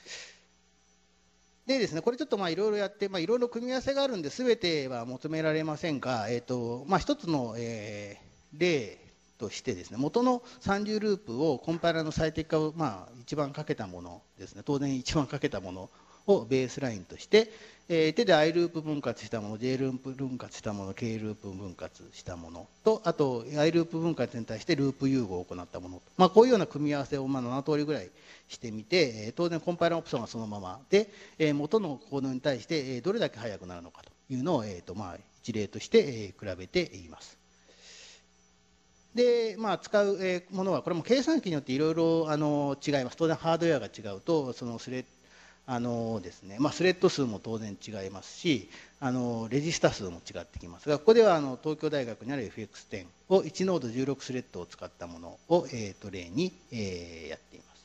B: でですね、これちょっといろいろやって、いろいろ組み合わせがあるんで、全ては求められませんが、まあ、一つの、例としてですね、元の30ループをコンパイラの最適化を、まあ、一番かけたものですね、当然一番かけたものをベースラインとして、手で I ループ分割したもの、J ループ分割したもの、K ループ分割したものと、あと I ループ分割に対してループ融合を行ったもの、まあ、こういうような組み合わせを7通りぐらいしてみて、当然コンパイラオプションはそのままで、元のコードに対してどれだけ速くなるのかというのを、まあ、一例として比べています。で、まあ、使うものは、これも計算機によっていろいろ違います。当然、ハードウェアが違うと、そのスレですね、まあ、スレッド数も当然違いますし、レジスタ数も違ってきますが、ここでは東京大学にある FX10 を1ノード16スレッドを使ったものを、例に、やっています。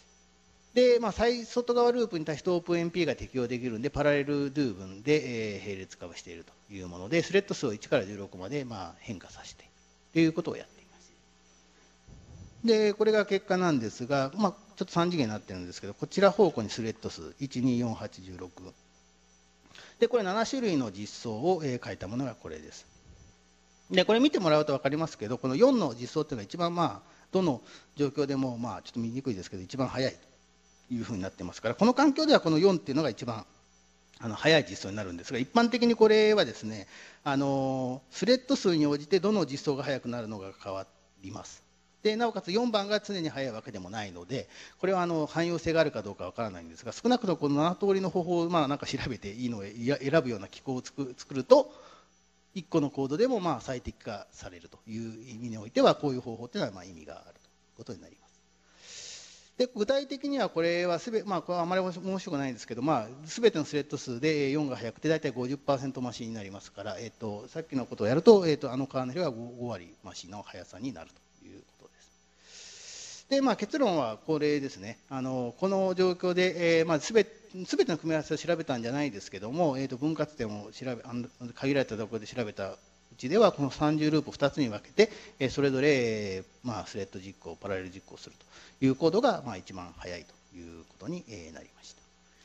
B: で、まあ、外側ループに対して OpenMP が適用できるんで、パラレル do 分で、並列化をしているというもので、スレッド数を1から16まで、まあ、変化させているということをやっています。で、これが結果なんですが、まあ、ちょっと3次元になってるんですけど、こちら方向にスレッド数、1、2、4、8、16。で、これ7種類の実装を書いたものがこれです。で、これ見てもらうと分かりますけど、この4の実装っていうのが一番、まあ、どの状況でも、まあ、ちょっと見にくいですけど、一番早いというふうになってますから、この環境ではこの4っていうのが一番早い実装になるんですが、一般的にこれはですね、スレッド数に応じてどの実装が速くなるのが変わります。で、なおかつ4番が常に速いわけでもないので、これは汎用性があるかどうかわからないんですが、少なくともこの7通りの方法をなんか調べていいのを選ぶような機構を作ると、1個のコードでもまあ最適化されるという意味においては、こういう方法というのはまあ意味があるということになります。 で具体的にはこれはこれはあまり面白くないんですけど、全てのスレッド数で4が速くて大体 50% 増しになりますから、さっきのことをやると、あのカーネルは5割増しの速さになるということです。で、結論はこれですね。この状況で、全ての組み合わせを調べたんじゃないですけども、分割点を限られたところで調べたうちでは、この30ループ2つに分けて、それぞれ、スレッド実行、パラレル実行するというコードが、一番早いということになりました。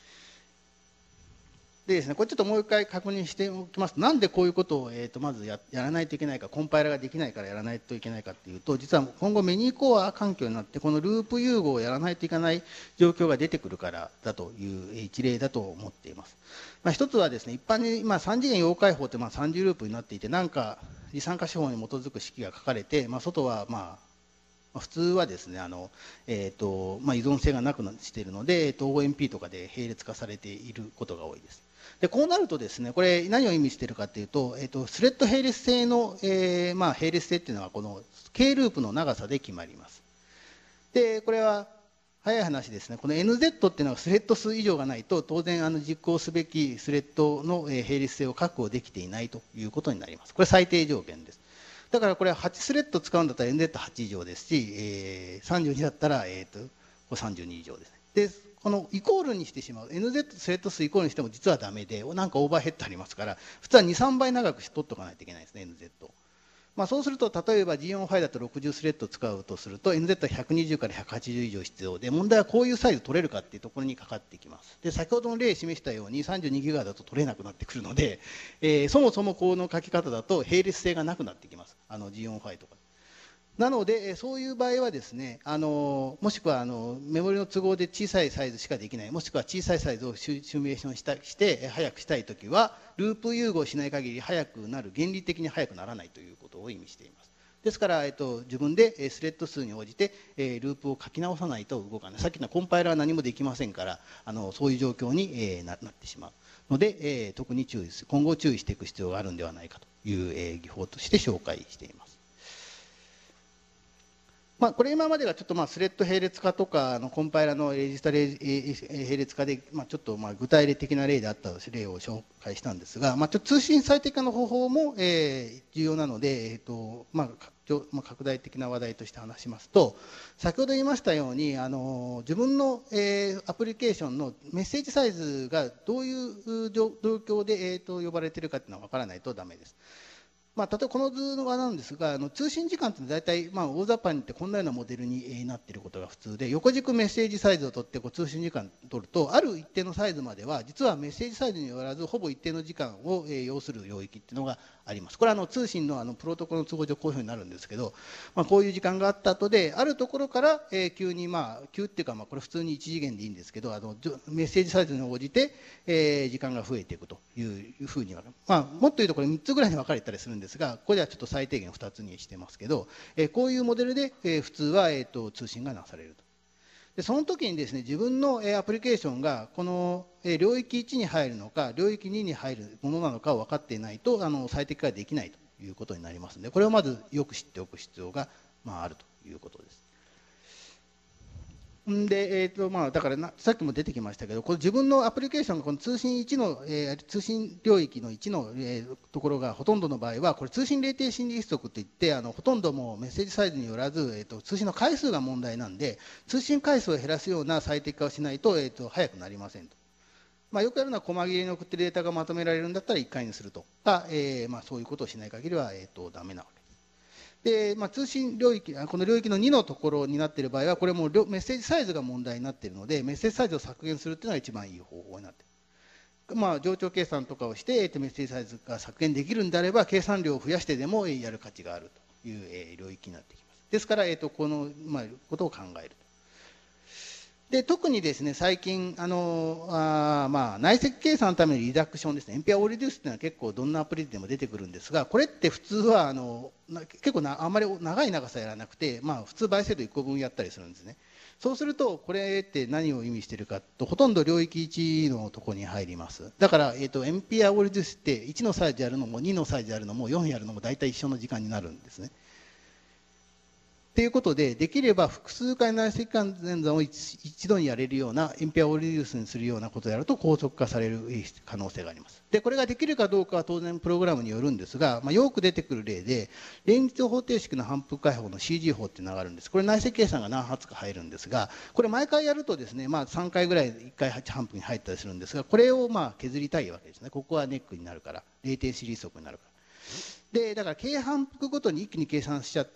B: でですね、これちょっともう一回確認しておきますと、なんでこういうことを、まずやらないといけないか、コンパイラができないからやらないといけないかっていうと、実は今後メニューコア環境になって、このループ融合をやらないといけない状況が出てくるからだという一例だと思っています。一つはですね、一般に、3次元要解法って30ループになっていて、なんか離散化手法に基づく式が書かれて、外は普通はですね、依存性がなくしているので、OMP とかで並列化されていることが多いです。でこうなるとですね、これ何を意味しているかというと、スレッド並列性の、並列性っていうのはこの K ループの長さで決まります。でこれは早い話ですね、この NZ っていうのはスレッド数以上がないと当然実行すべきスレッドの並列性を確保できていないということになります。これ最低条件です。だからこれは8スレッド使うんだったら NZ8 以上ですし、32だったら、32以上ですね。でこのイコールにしてしまう NZ スレッド数イコールにしても実はダメで、なんかオーバーヘッドありますから、普通は 2,3 倍長く取っておかないといけないですね、NZ。そうすると例えば G4 ファイだと60スレッド使うとすると NZ は120から180以上必要で、問題はこういうサイズ取れるかっていうところにかかってきます。で先ほどの例示したように32ギガだと取れなくなってくるので、そもそもこの書き方だと並列性がなくなってきます、G4 ファイとか。なのでそういう場合はですね、もしくはメモリの都合で小さいサイズしかできない、もしくは小さいサイズをシミュレーションして早くしたいときはループ融合しない限り早くなる、原理的に早くならないということを意味しています。ですから、自分でスレッド数に応じてループを書き直さないと動かない。さっきのコンパイラーは何もできませんから、そういう状況になってしまうので、特に今後注意していく必要があるんではないかという技法として紹介しています。これ今まではちょっとスレッド並列化とかコンパイラのレジスタ並列化でちょっと具体的な例であった例を紹介したんですが、ちょっと通信最適化の方法も重要なので、拡大的な話題として話しますと、先ほど言いましたように自分のアプリケーションのメッセージサイズがどういう状況で呼ばれているかというのは分からないとダメです。例えばこの図のなんですが、通信時間って大体大雑把に言ってこんなようなモデルになっていることが普通で、横軸メッセージサイズを取って通信時間を取ると、ある一定のサイズまでは実はメッセージサイズによらずほぼ一定の時間を要する領域っていうのがあります。これは通信のプロトコルの都合上こういうふうになるんですけど、こういう時間があった後であるところから急に急っていうかこれ普通に1次元でいいんですけど、メッセージサイズに応じて時間が増えていくというふうには、もっと言うとこれ3つぐらいに分かれたりするんですが、ここではちょっと最低限2つにしてますけど、こういうモデルで普通は通信がなされると。でその時にですね、自分のアプリケーションがこの領域1に入るのか領域2に入るものなのかを分かっていないと最適化できないということになりますので、これをまずよく知っておく必要があるということです。でだからさっきも出てきましたけど、この自分のアプリケーションがこの通信1の、通信領域の1の、ところがほとんどの場合はこれ通信レイテンシーリストといってほとんどもうメッセージサイズによらず、通信の回数が問題なんで、通信回数を減らすような最適化をしないと、早くなりませんと。よくやるのは細切れに送ってデータがまとめられるんだったら1回にするとか、そういうことをしない限りは、ダメなわけです。で通信領域、この領域の2のところになっている場合は、これもメッセージサイズが問題になっているので、メッセージサイズを削減するというのが一番いい方法になっている。冗長計算とかをして、メッセージサイズが削減できるんであれば、計算量を増やしてでもやる価値があるという領域になってきます。ですから、このことを考える。で特にですね、最近内積計算のためのリダクションですね、エンペアオーリデュースというのは結構どんなアプリでも出てくるんですが、これって普通は結構あんまり長い長さやらなくて、普通倍精度1個分やったりするんですね。そうするとこれって何を意味しているかと、ほとんど領域1のところに入ります。だから、エンペアオーリデュースって1のサイズやるのも2のサイズやるのも4やるのも大体一緒の時間になるんですね。 ということで、できれば複数回内積関連算を一度にやれるような、エンペアをリデュースにするようなことであると、高速化される可能性があります。で、これができるかどうかは当然プログラムによるんですが、よく出てくる例で、連立方程式の反復解法の CG 法っていうのがあるんです。これ内積計算が何発か入るんですが、これ毎回やるとですね、3回ぐらい1回反復に入ったりするんですが、これを削りたいわけですね。ここはネックになるから、0点子離則になるから。でだから軽反復ごとに一気に計算しちゃって、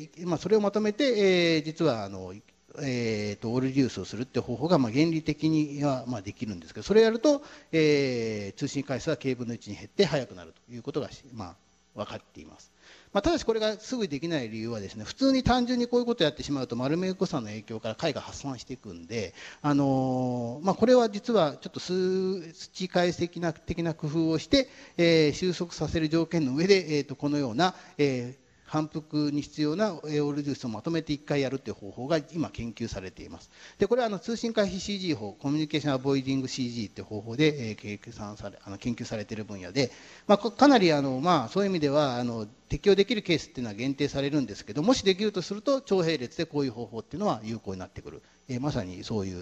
B: それをまとめて、実はオールリデュースをするっていう方法が原理的にはできるんですけど、それをやると、通信回数は k 分の1に減って速くなるということが、分かっています。ただしこれがすぐできない理由はですね、普通に単純にこういうことをやってしまうと丸め誤差の影響から解が発散していくんで、これは実はちょっと数値解析的な工夫をして、収束させる条件の上で、このような、反復に必要なオールリデュースをまとめて1回やるという方法が今研究されています。でこれは通信回避 CG 法、コミュニケーションアボイディング CG という方法で、研究されている分野で、かなりそういう意味では適用できるケースっていうのは限定されるんですけど、もしできるとすると長並列でこういう方法っていうのは有効になってくる、まさにそういう、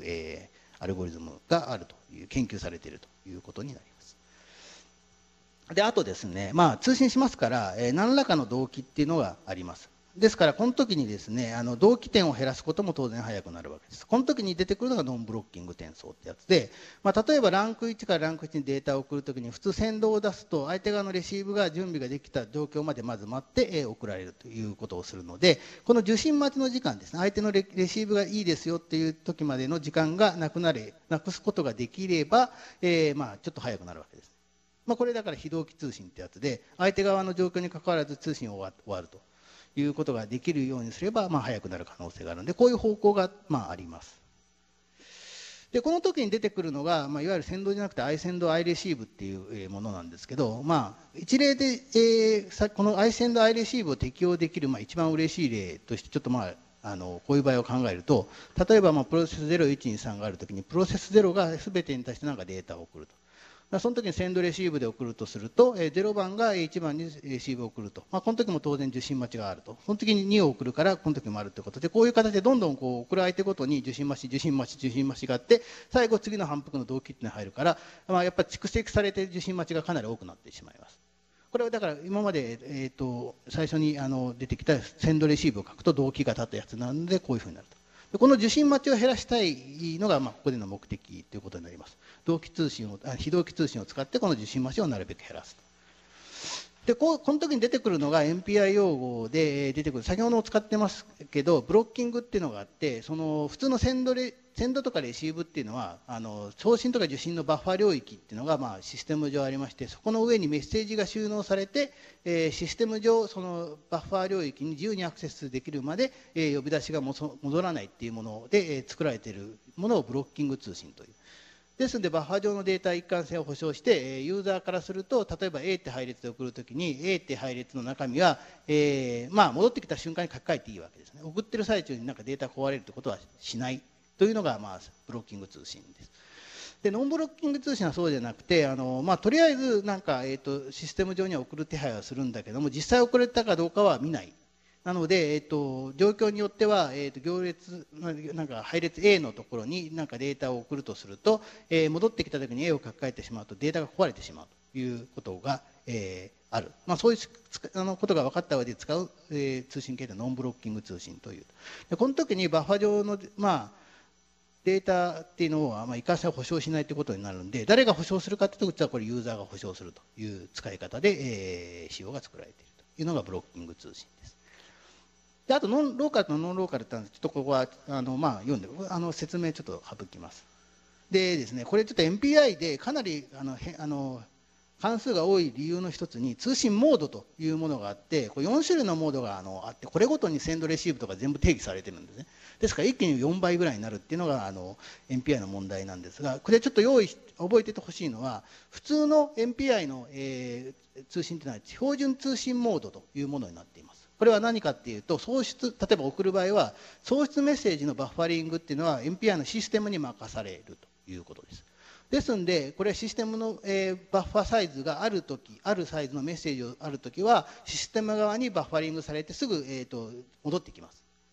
B: アルゴリズムがあるという研究されているということになります。であとですね、通信しますから、何らかの同期っていうのがあります。ですからこの時にですね、同期点を減らすことも当然早くなるわけです。この時に出てくるのがノンブロッキング転送ってやつで、例えばランク1からランク1にデータを送る時に普通先導を出すと相手側のレシーブが準備ができた状況までまず待って送られるということをするので、この受信待ちの時間ですね、相手のレシーブがいいですよっていう時までの時間がなくすことができれば、ちょっと早くなるわけです。これだから非同期通信ってやつで、相手側の状況にかかわらず通信を終わるということができるようにすれば、早くなる可能性があるので、こういう方向があります。でこの時に出てくるのが、いわゆる先導じゃなくて I 先導 I レシーブっていうものなんですけど、一例で、この I 先導 I レシーブを適用できる、一番嬉しい例としてちょっとこういう場合を考えると、例えばプロセス0、1、2、3があるときにプロセス0が全てに対して何かデータを送ると。その時にセンドレシーブで送るとすると、0番が1番にレシーブを送ると。この時も当然受信待ちがあると。その時に2を送るから、この時もあるということで、こういう形でどんどん送る相手ごとに受信待ち、受信待ち、受信待ちがあって、最後次の反復の同期っていうのが入るから、やっぱり蓄積されて受信待ちがかなり多くなってしまいます。これはだから今まで、最初に出てきたセンドレシーブを書くと同期が立ったやつなので、こういうふうになると。この受信待ちを減らしたいのが、ここでの目的ということになります。非同期通信を使ってこの受信待ちをなるべく減らすと。でこの時に出てくるのが MPI 用語で出てくる、先ほども使ってますけど、ブロッキングっていうのがあって、その普通のセンドとかレシーブっていうのは送信とか受信のバッファ領域っていうのがシステム上ありまして、そこの上にメッセージが収納されて、システム上そのバッファ領域に自由にアクセスできるまで、呼び出しが戻らないっていうもので、作られているものをブロッキング通信という。ですのでバッファー上のデータ一貫性を保証して、ユーザーからすると例えば A って配列で送るときに A って配列の中身は、戻ってきた瞬間に書き換えていいわけですね。送ってる最中にデータが壊れるということはしないというのが、ブロッキング通信です。でノンブロッキング通信はそうじゃなくて、とりあえずシステム上には送る手配はするんだけども、実際送れたかどうかは見ない。なので、状況によっては、行列配列 A のところにデータを送るとすると、戻ってきたときに A を書き換えてしまうとデータが壊れてしまうということが、ある。そういうことが分かった上で使う、通信形態ノンブロッキング通信という。でこの時にバッファ上の、データっていうのを一貫性を保証しないということになるので、誰が保証するかというと、実はこれユーザーが保証するという使い方で、仕様が作られているというのがブロッキング通信です。であとローカルとノンローカルってちょっとここは読んで説明ちょっと省きます。でですね、これちょっと MPI でかなり関数が多い理由の一つに通信モードというものがあって、これ4種類のモードがあって、これごとにセンドレシーブとか全部定義されてるんですね。ですから一気に4倍ぐらいになるっていうのがMPI の問題なんですが、これちょっと覚えててほしいのは、普通の MPI の、通信というのは標準通信モードというものになっています。これは何かっていうと、例えば送る場合は送出メッセージのバッファリングっていうのは MPI のシステムに任されるということです。ですので、これはシステムの、バッファサイズがあるとき、あるサイズのメッセージがあるときは、システム側にバッファリングされてすぐ、戻ってきます。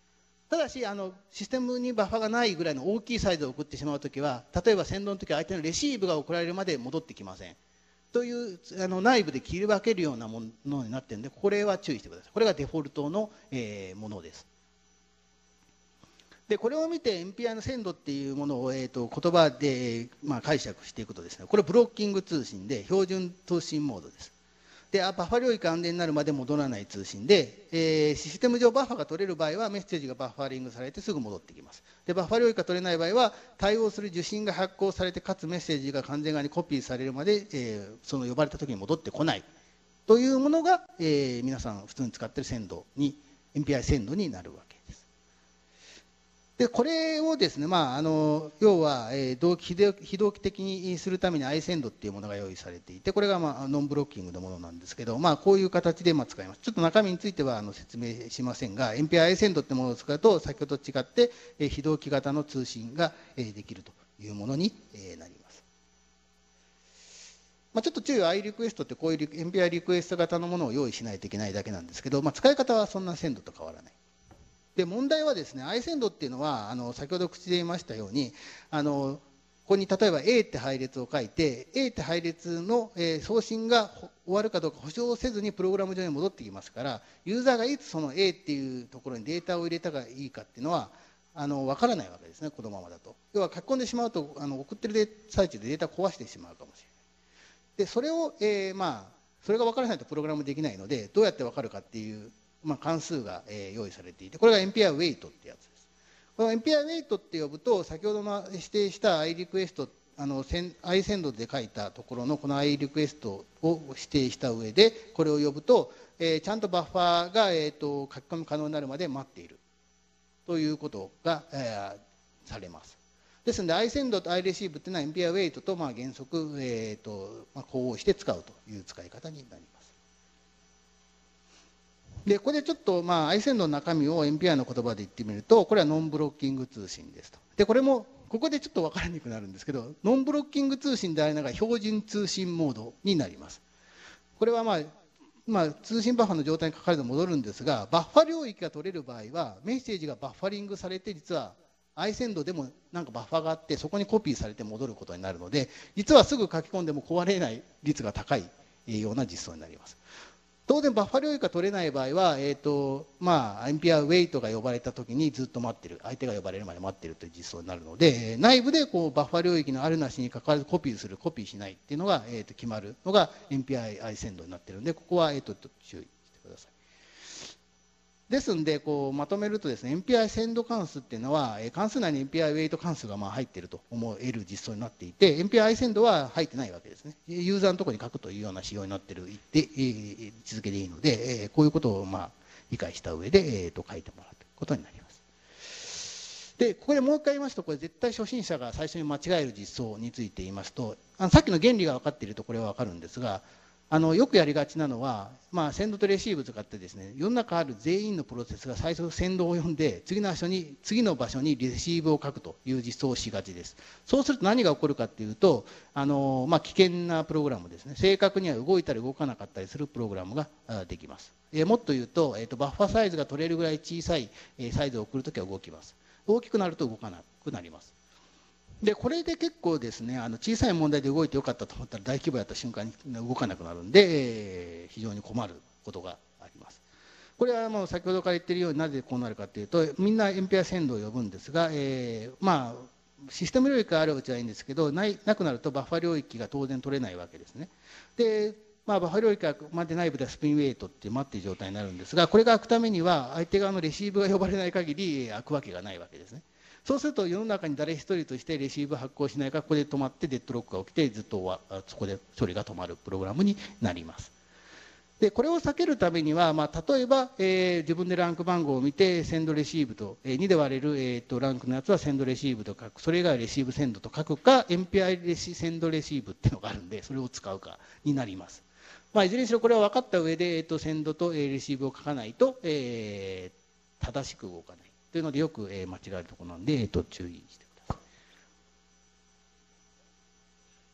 B: ただしシステムにバッファがないぐらいの大きいサイズを送ってしまうときは、例えば先導のときは相手のレシーブが送られるまで戻ってきませんという内部で切り分けるようなものになっているので、これは注意してください。これがデフォルトの、ものです。でこれを見て MPI の鮮度っていうものを、言葉で、解釈していくとですね、これブロッキング通信で標準通信モードです。でバッファ領域が安全になるまで戻らない通信で、システム上バッファが取れる場合はメッセージがバッファリングされてすぐ戻ってきます。でバッファ領域が取れない場合は対応する受信が発行されてかつメッセージが完全側にコピーされるまで、その呼ばれた時に戻ってこないというものが、皆さん普通に使っている鮮度に MPI 鮮度になるわけです。でこれをですね、要は、非同期的にするために i 鮮度っていうものが用意されていて、これが、ノンブロッキングのものなんですけど、こういう形で使います。ちょっと中身については説明しませんが、MPI i 鮮度ってものを使うと先ほどと違って、非同期型の通信が、できるというものに、なります。ちょっと注意は i リクエストってこういう MPI リクエスト型のものを用意しないといけないだけなんですけど、使い方はそんな鮮度と変わらない。で問題はですね、i 鮮度っていうのは先ほど口で言いましたようにここに例えば A って配列を書いて A って配列の、送信が終わるかどうか保証せずにプログラム上に戻ってきますから、ユーザーがいつその A っていうところにデータを入れたがいいかっていうのは分からないわけですね、このままだと。要は書き込んでしまうと送ってる最中でデータ壊してしまうかもしれない。でそれを、それが分からないとプログラムできないので、どうやって分かるかっていう関数が、用意されていて、これが MPI ウェイトってやつです。この MPI ウェイトって呼ぶと、先ほどの指定した i リクエストi 鮮度で書いたところのこの i リクエストを指定した上でこれを呼ぶと、ちゃんとバッファーが、書き込み可能になるまで待っているということが、されます。ですので i 鮮度と i レシーブというのは MPI ウェイトと原則、呼応して使うという使い方になります。でここでちょっと、i 鮮度の中身を MPI の言葉で言ってみると、これはノンブロッキング通信ですと。でこれもここでちょっと分からなくなるんですけど、ノンブロッキング通信でありながら標準通信モードになります。これは通信バッファの状態にかかると戻るんですが、バッファ領域が取れる場合はメッセージがバッファリングされて、実は i 鮮度でもなんかバッファがあってそこにコピーされて戻ることになるので、実はすぐ書き込んでも壊れない率が高いような実装になります。当然バッファ領域が取れない場合は、MPI ウェイトが呼ばれた時にずっと待ってる、相手が呼ばれるまで待ってるという実装になるので、内部でバッファ領域のあるなしにかかわらずコピーする、コピーしないっていうのが、決まるのが MPI 鮮度になっているので、ここは、注意してください。ですのでまとめるとですね、MPI 鮮度関数っていうのは関数内に MPI ウェイト関数が入っていると思える実装になっていて、 MPI 鮮度は入ってないわけですね。ユーザーのところに書くというような仕様になっているで、位置づけでいいので、こういうことを理解した上で、書いてもらうということになります。でここでもう一回言いますと、これ絶対初心者が最初に間違える実装について言いますと、さっきの原理が分かっているとこれは分かるんですが、よくやりがちなのは、鮮度とレシーブを使ってですね、世の中ある全員のプロセスが最初鮮度を読んで次の場所にレシーブを書くという実装をしがちです。そうすると何が起こるかというと、危険なプログラムですね、正確には動いたり動かなかったりするプログラムができます。もっと言うと、バッファサイズが取れるぐらい小さいサイズを送るときは動きます。大きくなると動かなくなります。でこれで結構ですね、小さい問題で動いてよかったと思ったら大規模やった瞬間に動かなくなるんで、非常に困ることがあります。これはもう先ほどから言っているように、なぜこうなるかというと、みんな MPI 鮮度を呼ぶんですが、システム領域があるうちはいいんですけど、なくなるとバッファ領域が当然取れないわけですね。でバッファ領域がまで内部ではスピンウェイトって待っている状態になるんですが、これが開くためには相手側のレシーブが呼ばれない限り開くわけがないわけですね。そうすると世の中に誰一人としてレシーブ発行しないから、ここで止まってデッドロックが起きてずっとそこで処理が止まるプログラムになります。でこれを避けるためには、例えば、自分でランク番号を見てセンドレシーブと、2で割れる、ランクのやつはセンドレシーブと書く、それ以外はレシーブセンドと書くか、 MPI センドレシーブっていうのがあるんでそれを使うかになります。いずれにしろこれは分かった上で、センドとレシーブを書かないと、正しく動かないというのでよく間違えるところなんで、注意してください。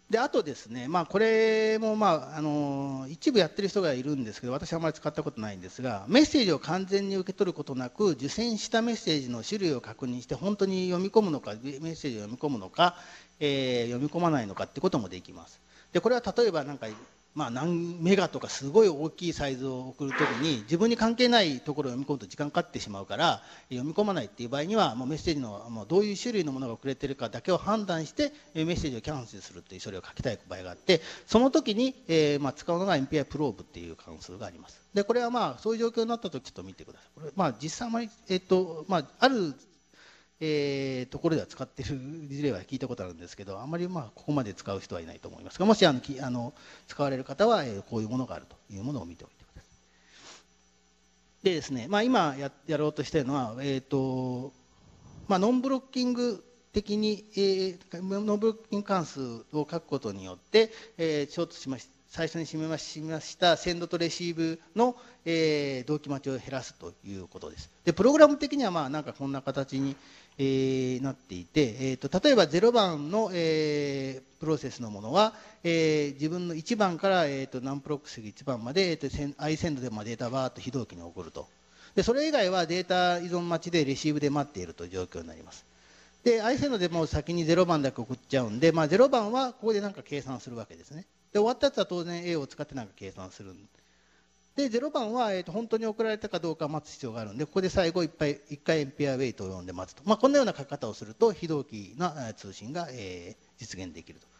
B: であとですね、これも、一部やってる人がいるんですけど、私はあまり使ったことないんですが、メッセージを完全に受け取ることなく、受信したメッセージの種類を確認して、本当に読み込むのか、メッセージを読み込むのか、読み込まないのかってこともできます。でこれは例えば何メガとかすごい大きいサイズを送るときに、自分に関係ないところを読み込むと時間かかってしまうから、読み込まないっていう場合には、もうメッセージのどういう種類のものが送れているかだけを判断して、メッセージをキャンセルするという処理を書きたい場合があって、その時に、使うのが MPI プローブっていう関数があります。でこれはそういう状況になったときちょっと見てください。これ実際あまり、あるところでは使っている事例は聞いたことあるんですけど、あまりここまで使う人はいないと思いますが、もし使われる方は、こういうものがあるというものを見ておいてください。でですね、今やろうとしているのは、ノンブロッキング的に、ノンブロッキング関数を書くことによって、ショートしました最初に示しましたセンドとレシーブの、同期待ちを減らすということです。でプログラム的にはなんかこんな形に、なっていて、例えば0番の、プロセスのものは、自分の1番から、何プロックス1番まで、iSend でデータバーッと非同期に送ると。でそれ以外はデータ依存待ちでレシーブで待っているという状況になります。で iSend でもう先に0番だけ送っちゃうんで、0番はここで何か計算するわけですね。で終わったやつは当然 A を使って何か計算する。で0番は、本当に送られたかどうか待つ必要があるので、ここで最後1回 MPI ウェイトを読んで待つと、こんなような書き方をすると非同期な通信が、実現できると。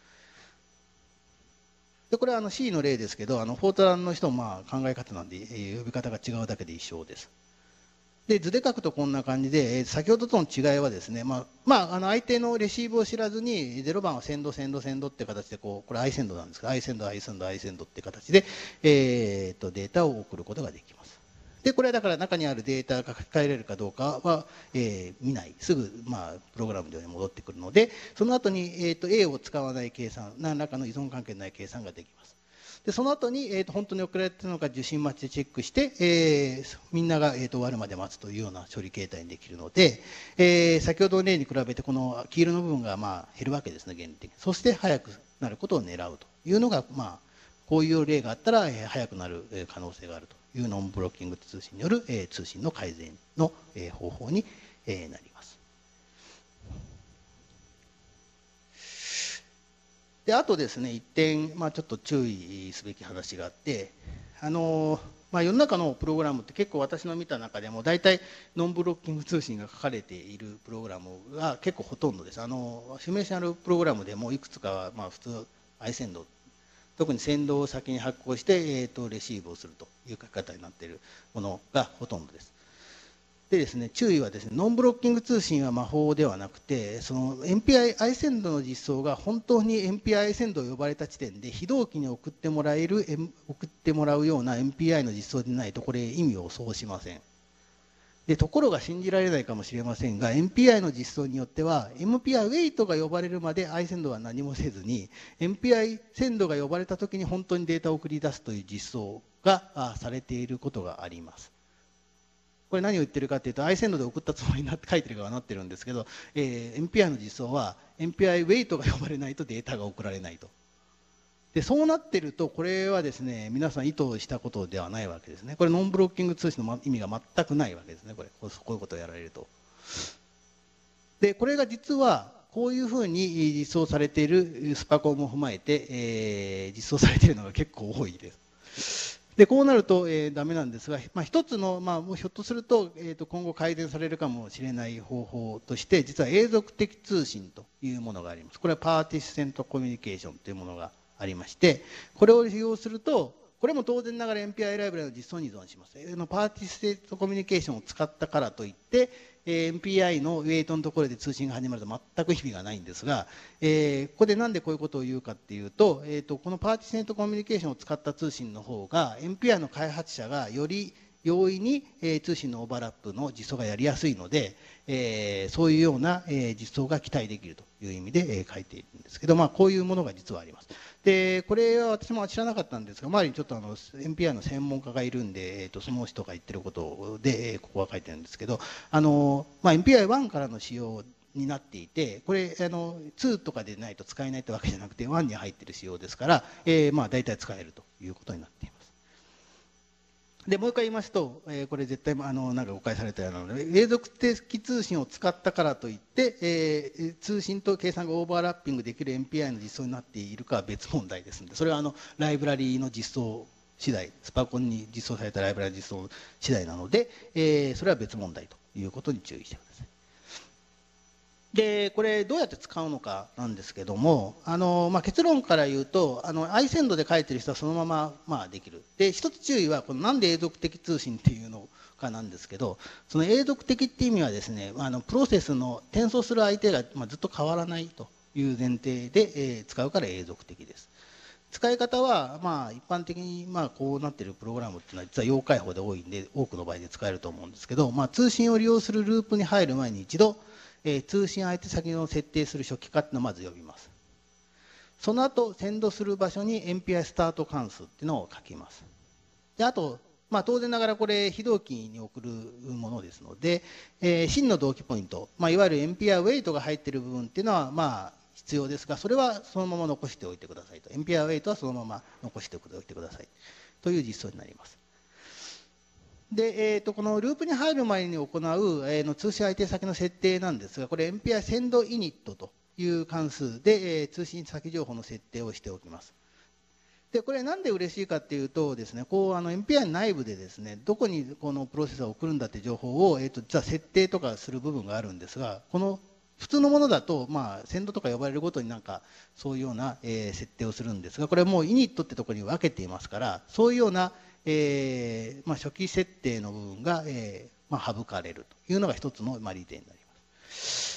B: でこれはC の例ですけど、フォートランの人も考え方なんで、呼び方が違うだけで一緒です。で図で書くとこんな感じで、先ほどとの違いはですね、相手のレシーブを知らずに0番はセンドって形でこれ iSend なんですけど、iSend って形で、データを送ることができます。でこれはだから中にあるデータが書き換えられるかどうかは、見ない、すぐ、プログラム上に戻ってくるので、その後に、A を使わない計算、何らかの依存関係のない計算ができます。でその後に、本当に送られているのか受信待ちでチェックして、みんなが、終わるまで待つというような処理形態にできるので、先ほどの例に比べてこの黄色の部分が減るわけですね、原理的に。そして早くなることを狙うというのが、こういう例があったら、早くなる可能性があるというノンブロッキング通信による、通信の改善の、方法に、なります。であとですね、一点、ちょっと注意すべき話があって、世の中のプログラムって結構私の見た中でも大体ノンブロッキング通信が書かれているプログラムが結構ほとんどです。シミュレーショナルプログラムでもいくつかは普通 iSend、特に先導を先に発行して、レシーブをするという書き方になっているものがほとんどです。でですね、注意はですね、ノンブロッキング通信は魔法ではなくて、その MPI-iSend の実装が本当に MPI-iSend を呼ばれた時点で非同期に送ってもらうような MPI の実装でないと、これ意味をそうしません。でところが信じられないかもしれませんが、 MPI の実装によっては MPI ウェイトが呼ばれるまで iSend は何もせずに、 MPI センドが呼ばれた時に本当にデータを送り出すという実装がされていることがあります。これ何を言ってるかというと、iSend で送ったつもりに書いてる側になってるんですけど、MPI の実装は MPI ウェイトが呼ばれないとデータが送られないと。でそうなってると、これはですね、皆さん意図したことではないわけですね。これノンブロッキング通信の意味が全くないわけですね。こういうことをやられると。でこれが実はこういうふうに実装されているスパコンも踏まえて、実装されているのが結構多いです。でこうなると、ダメなんですが、一つの、もうひょっとすると、今後改善されるかもしれない方法として、実は永続的通信というものがあります。これはパーティシセントコミュニケーションというものがありまして、これを利用すると、これも当然ながら MPI ライブラリの実装に依存します。パーティシセントコミュニケーションを使ったからといって、MPI のウェイトのところで通信が始まると全く意味がないんですが、ここでなんでこういうことを言うかっていうと、このパーティシセントコミュニケーションを使った通信の方が MPI の開発者がより容易に、通信のオーバーラップの実装がやりやすいので、そういうような、実装が期待できるという意味で、書いているんですけど、こういうものが実はあります。でこれは私も知らなかったんですが、周りにちょっとMPI の専門家がいるんで、その人が言ってることで、ここは書いてるんですけど、MPI1 からの仕様になっていて、これ2とかでないと使えないってわけじゃなくて1に入っている仕様ですから、まあ大体使えるということになっています。でもう一回言いますと、これ絶対なんか誤解されたようなので、永続的通信を使ったからといって、通信と計算がオーバーラッピングできる MPI の実装になっているかは別問題ですので、それはライブラリーの実装次第、スパコンに実装されたライブラリー実装次第なので、それは別問題ということに注意してください。でこれどうやって使うのかなんですけども、結論から言うとiSend で書いてる人はそのまま、できる。で一つ注意はこのなんで永続的通信っていうのかなんですけど、その永続的っていう意味はですね、プロセスの転送する相手が、ずっと変わらないという前提で、使うから永続的です。使い方は、一般的にこうなっているプログラムっていうのは実は要開放で多いんで、多くの場合で使えると思うんですけど、通信を利用するループに入る前に一度通信相手先の設定する初期化っていうのをまず呼びます。その後、センドする場所に MPI スタート関数っていうのを書きます。であと、当然ながらこれ非同期に送るものですので、真の同期ポイント、いわゆる MPI ウェイトが入っている部分っていうのは必要ですが、それはそのまま残しておいてくださいと。MPI ウェイトはそのまま残しておいてくださいという実装になります。でこのループに入る前に行う、通信相手先の設定なんですが、これ MPI センドイニットという関数で、通信先情報の設定をしておきます。でこれなんで嬉しいかっていうとですね、MPI 内部でですね、どこにこのプロセスを送るんだって情報を、実は設定とかする部分があるんですが、この普通のものだと、センドとか呼ばれるごとにそういうような、設定をするんですが、これはもうイニットってところに分けていますから、そういうような初期設定の部分が、省かれるというのが一つの、利点になります。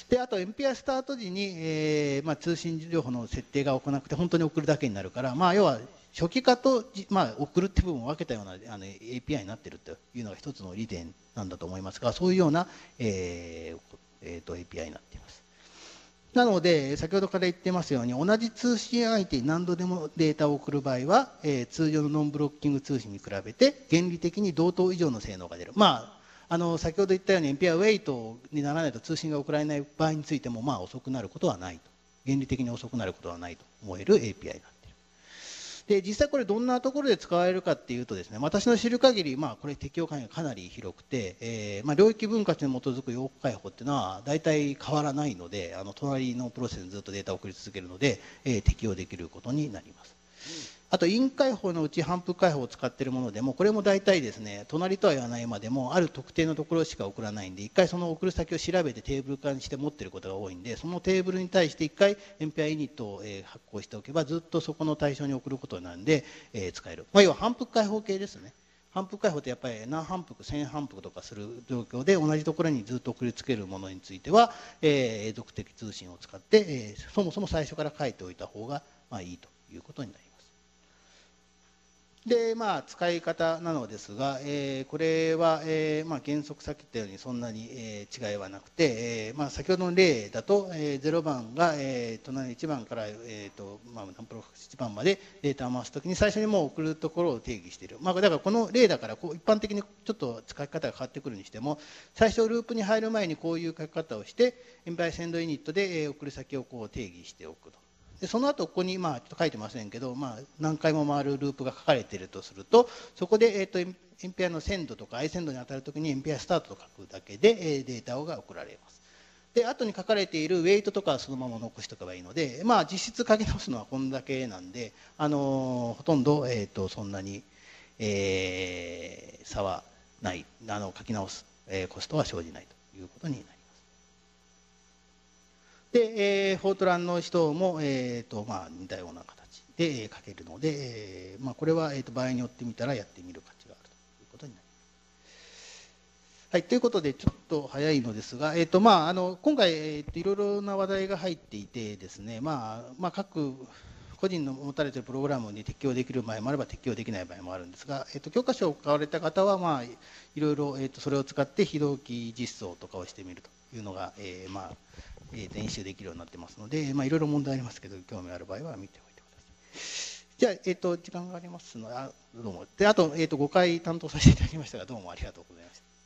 B: であと MPI スタート時に、通信情報の設定が行わなくて本当に送るだけになるから、要は初期化と、送るって部分を分けたようなAPI になっているというのが一つの利点なんだと思いますが、そういうような、API になっています。なので先ほどから言ってますように、同じ通信相手に何度でもデータを送る場合は、通常のノンブロッキング通信に比べて原理的に同等以上の性能が出る。先ほど言ったように MPI ウェイトにならないと通信が送られない場合についても、遅くなることはないと、原理的に遅くなることはないと思える API になっている。で実際これどんなところで使われるかっていうとですね、私の知る限り、これ適用範囲がかなり広くて、領域分割に基づく要開放っていうのは大体変わらないので、隣のプロセスにずっとデータを送り続けるので、適用できることになります。あと、イン開放のうち反復開放を使っているものでも、これも大体ですね、隣とは言わないまでも、ある特定のところしか送らないんで、一回その送る先を調べてテーブル化にして持っていることが多いんで、そのテーブルに対して一回 MPI ユニットを発行しておけば、ずっとそこの対象に送ることになるんで、使える。要は反復開放系ですね。反復開放ってやっぱり何反復、1000反復とかする状況で同じところにずっと送りつけるものについては、永続的通信を使って、そもそも最初から書いておいた方がいいということになります。で使い方なのですが、これは、原則さっき言ったようにそんなに、違いはなくて、先ほどの例だと、0番が、隣の1番から、ナンプロ1番までデータを回すときに最初にもう送るところを定義している。だからこの例だから一般的にちょっと使い方が変わってくるにしても、最初ループに入る前にこういう書き方をして、MPI センドユニットで、送る先を定義しておくと。でその後ここにちょっと書いてませんけど、何回も回るループが書かれているとすると、そこで、MPI のセンドとか iSend に当たるときに MPI スタートと書くだけで、データが送られます。で後に書かれているウェイトとかはそのまま残しておけばいいので、実質書き直すのはこんだけなんで、ほとんど、そんなに、差はない、書き直す、コストは生じないということになります。で、フォートランの人も、似たような形で書けるので、これは、場合によってみたらやってみる価値があるということになります。はい、ということでちょっと早いのですが、今回、いろいろな話題が入っていてですね、各個人の持たれているプログラムに適用できる場合もあれば適用できない場合もあるんですが、教科書を買われた方は、いろいろ、それを使って非同期実装とかをしてみるというのが、練習できるようになってますので、いろいろ問題ありますけど、興味ある場合は見ておいてください。じゃあ、時間がありますので、どうも。で、あと、5回担当させていただきましたが、どうもありがとうございました。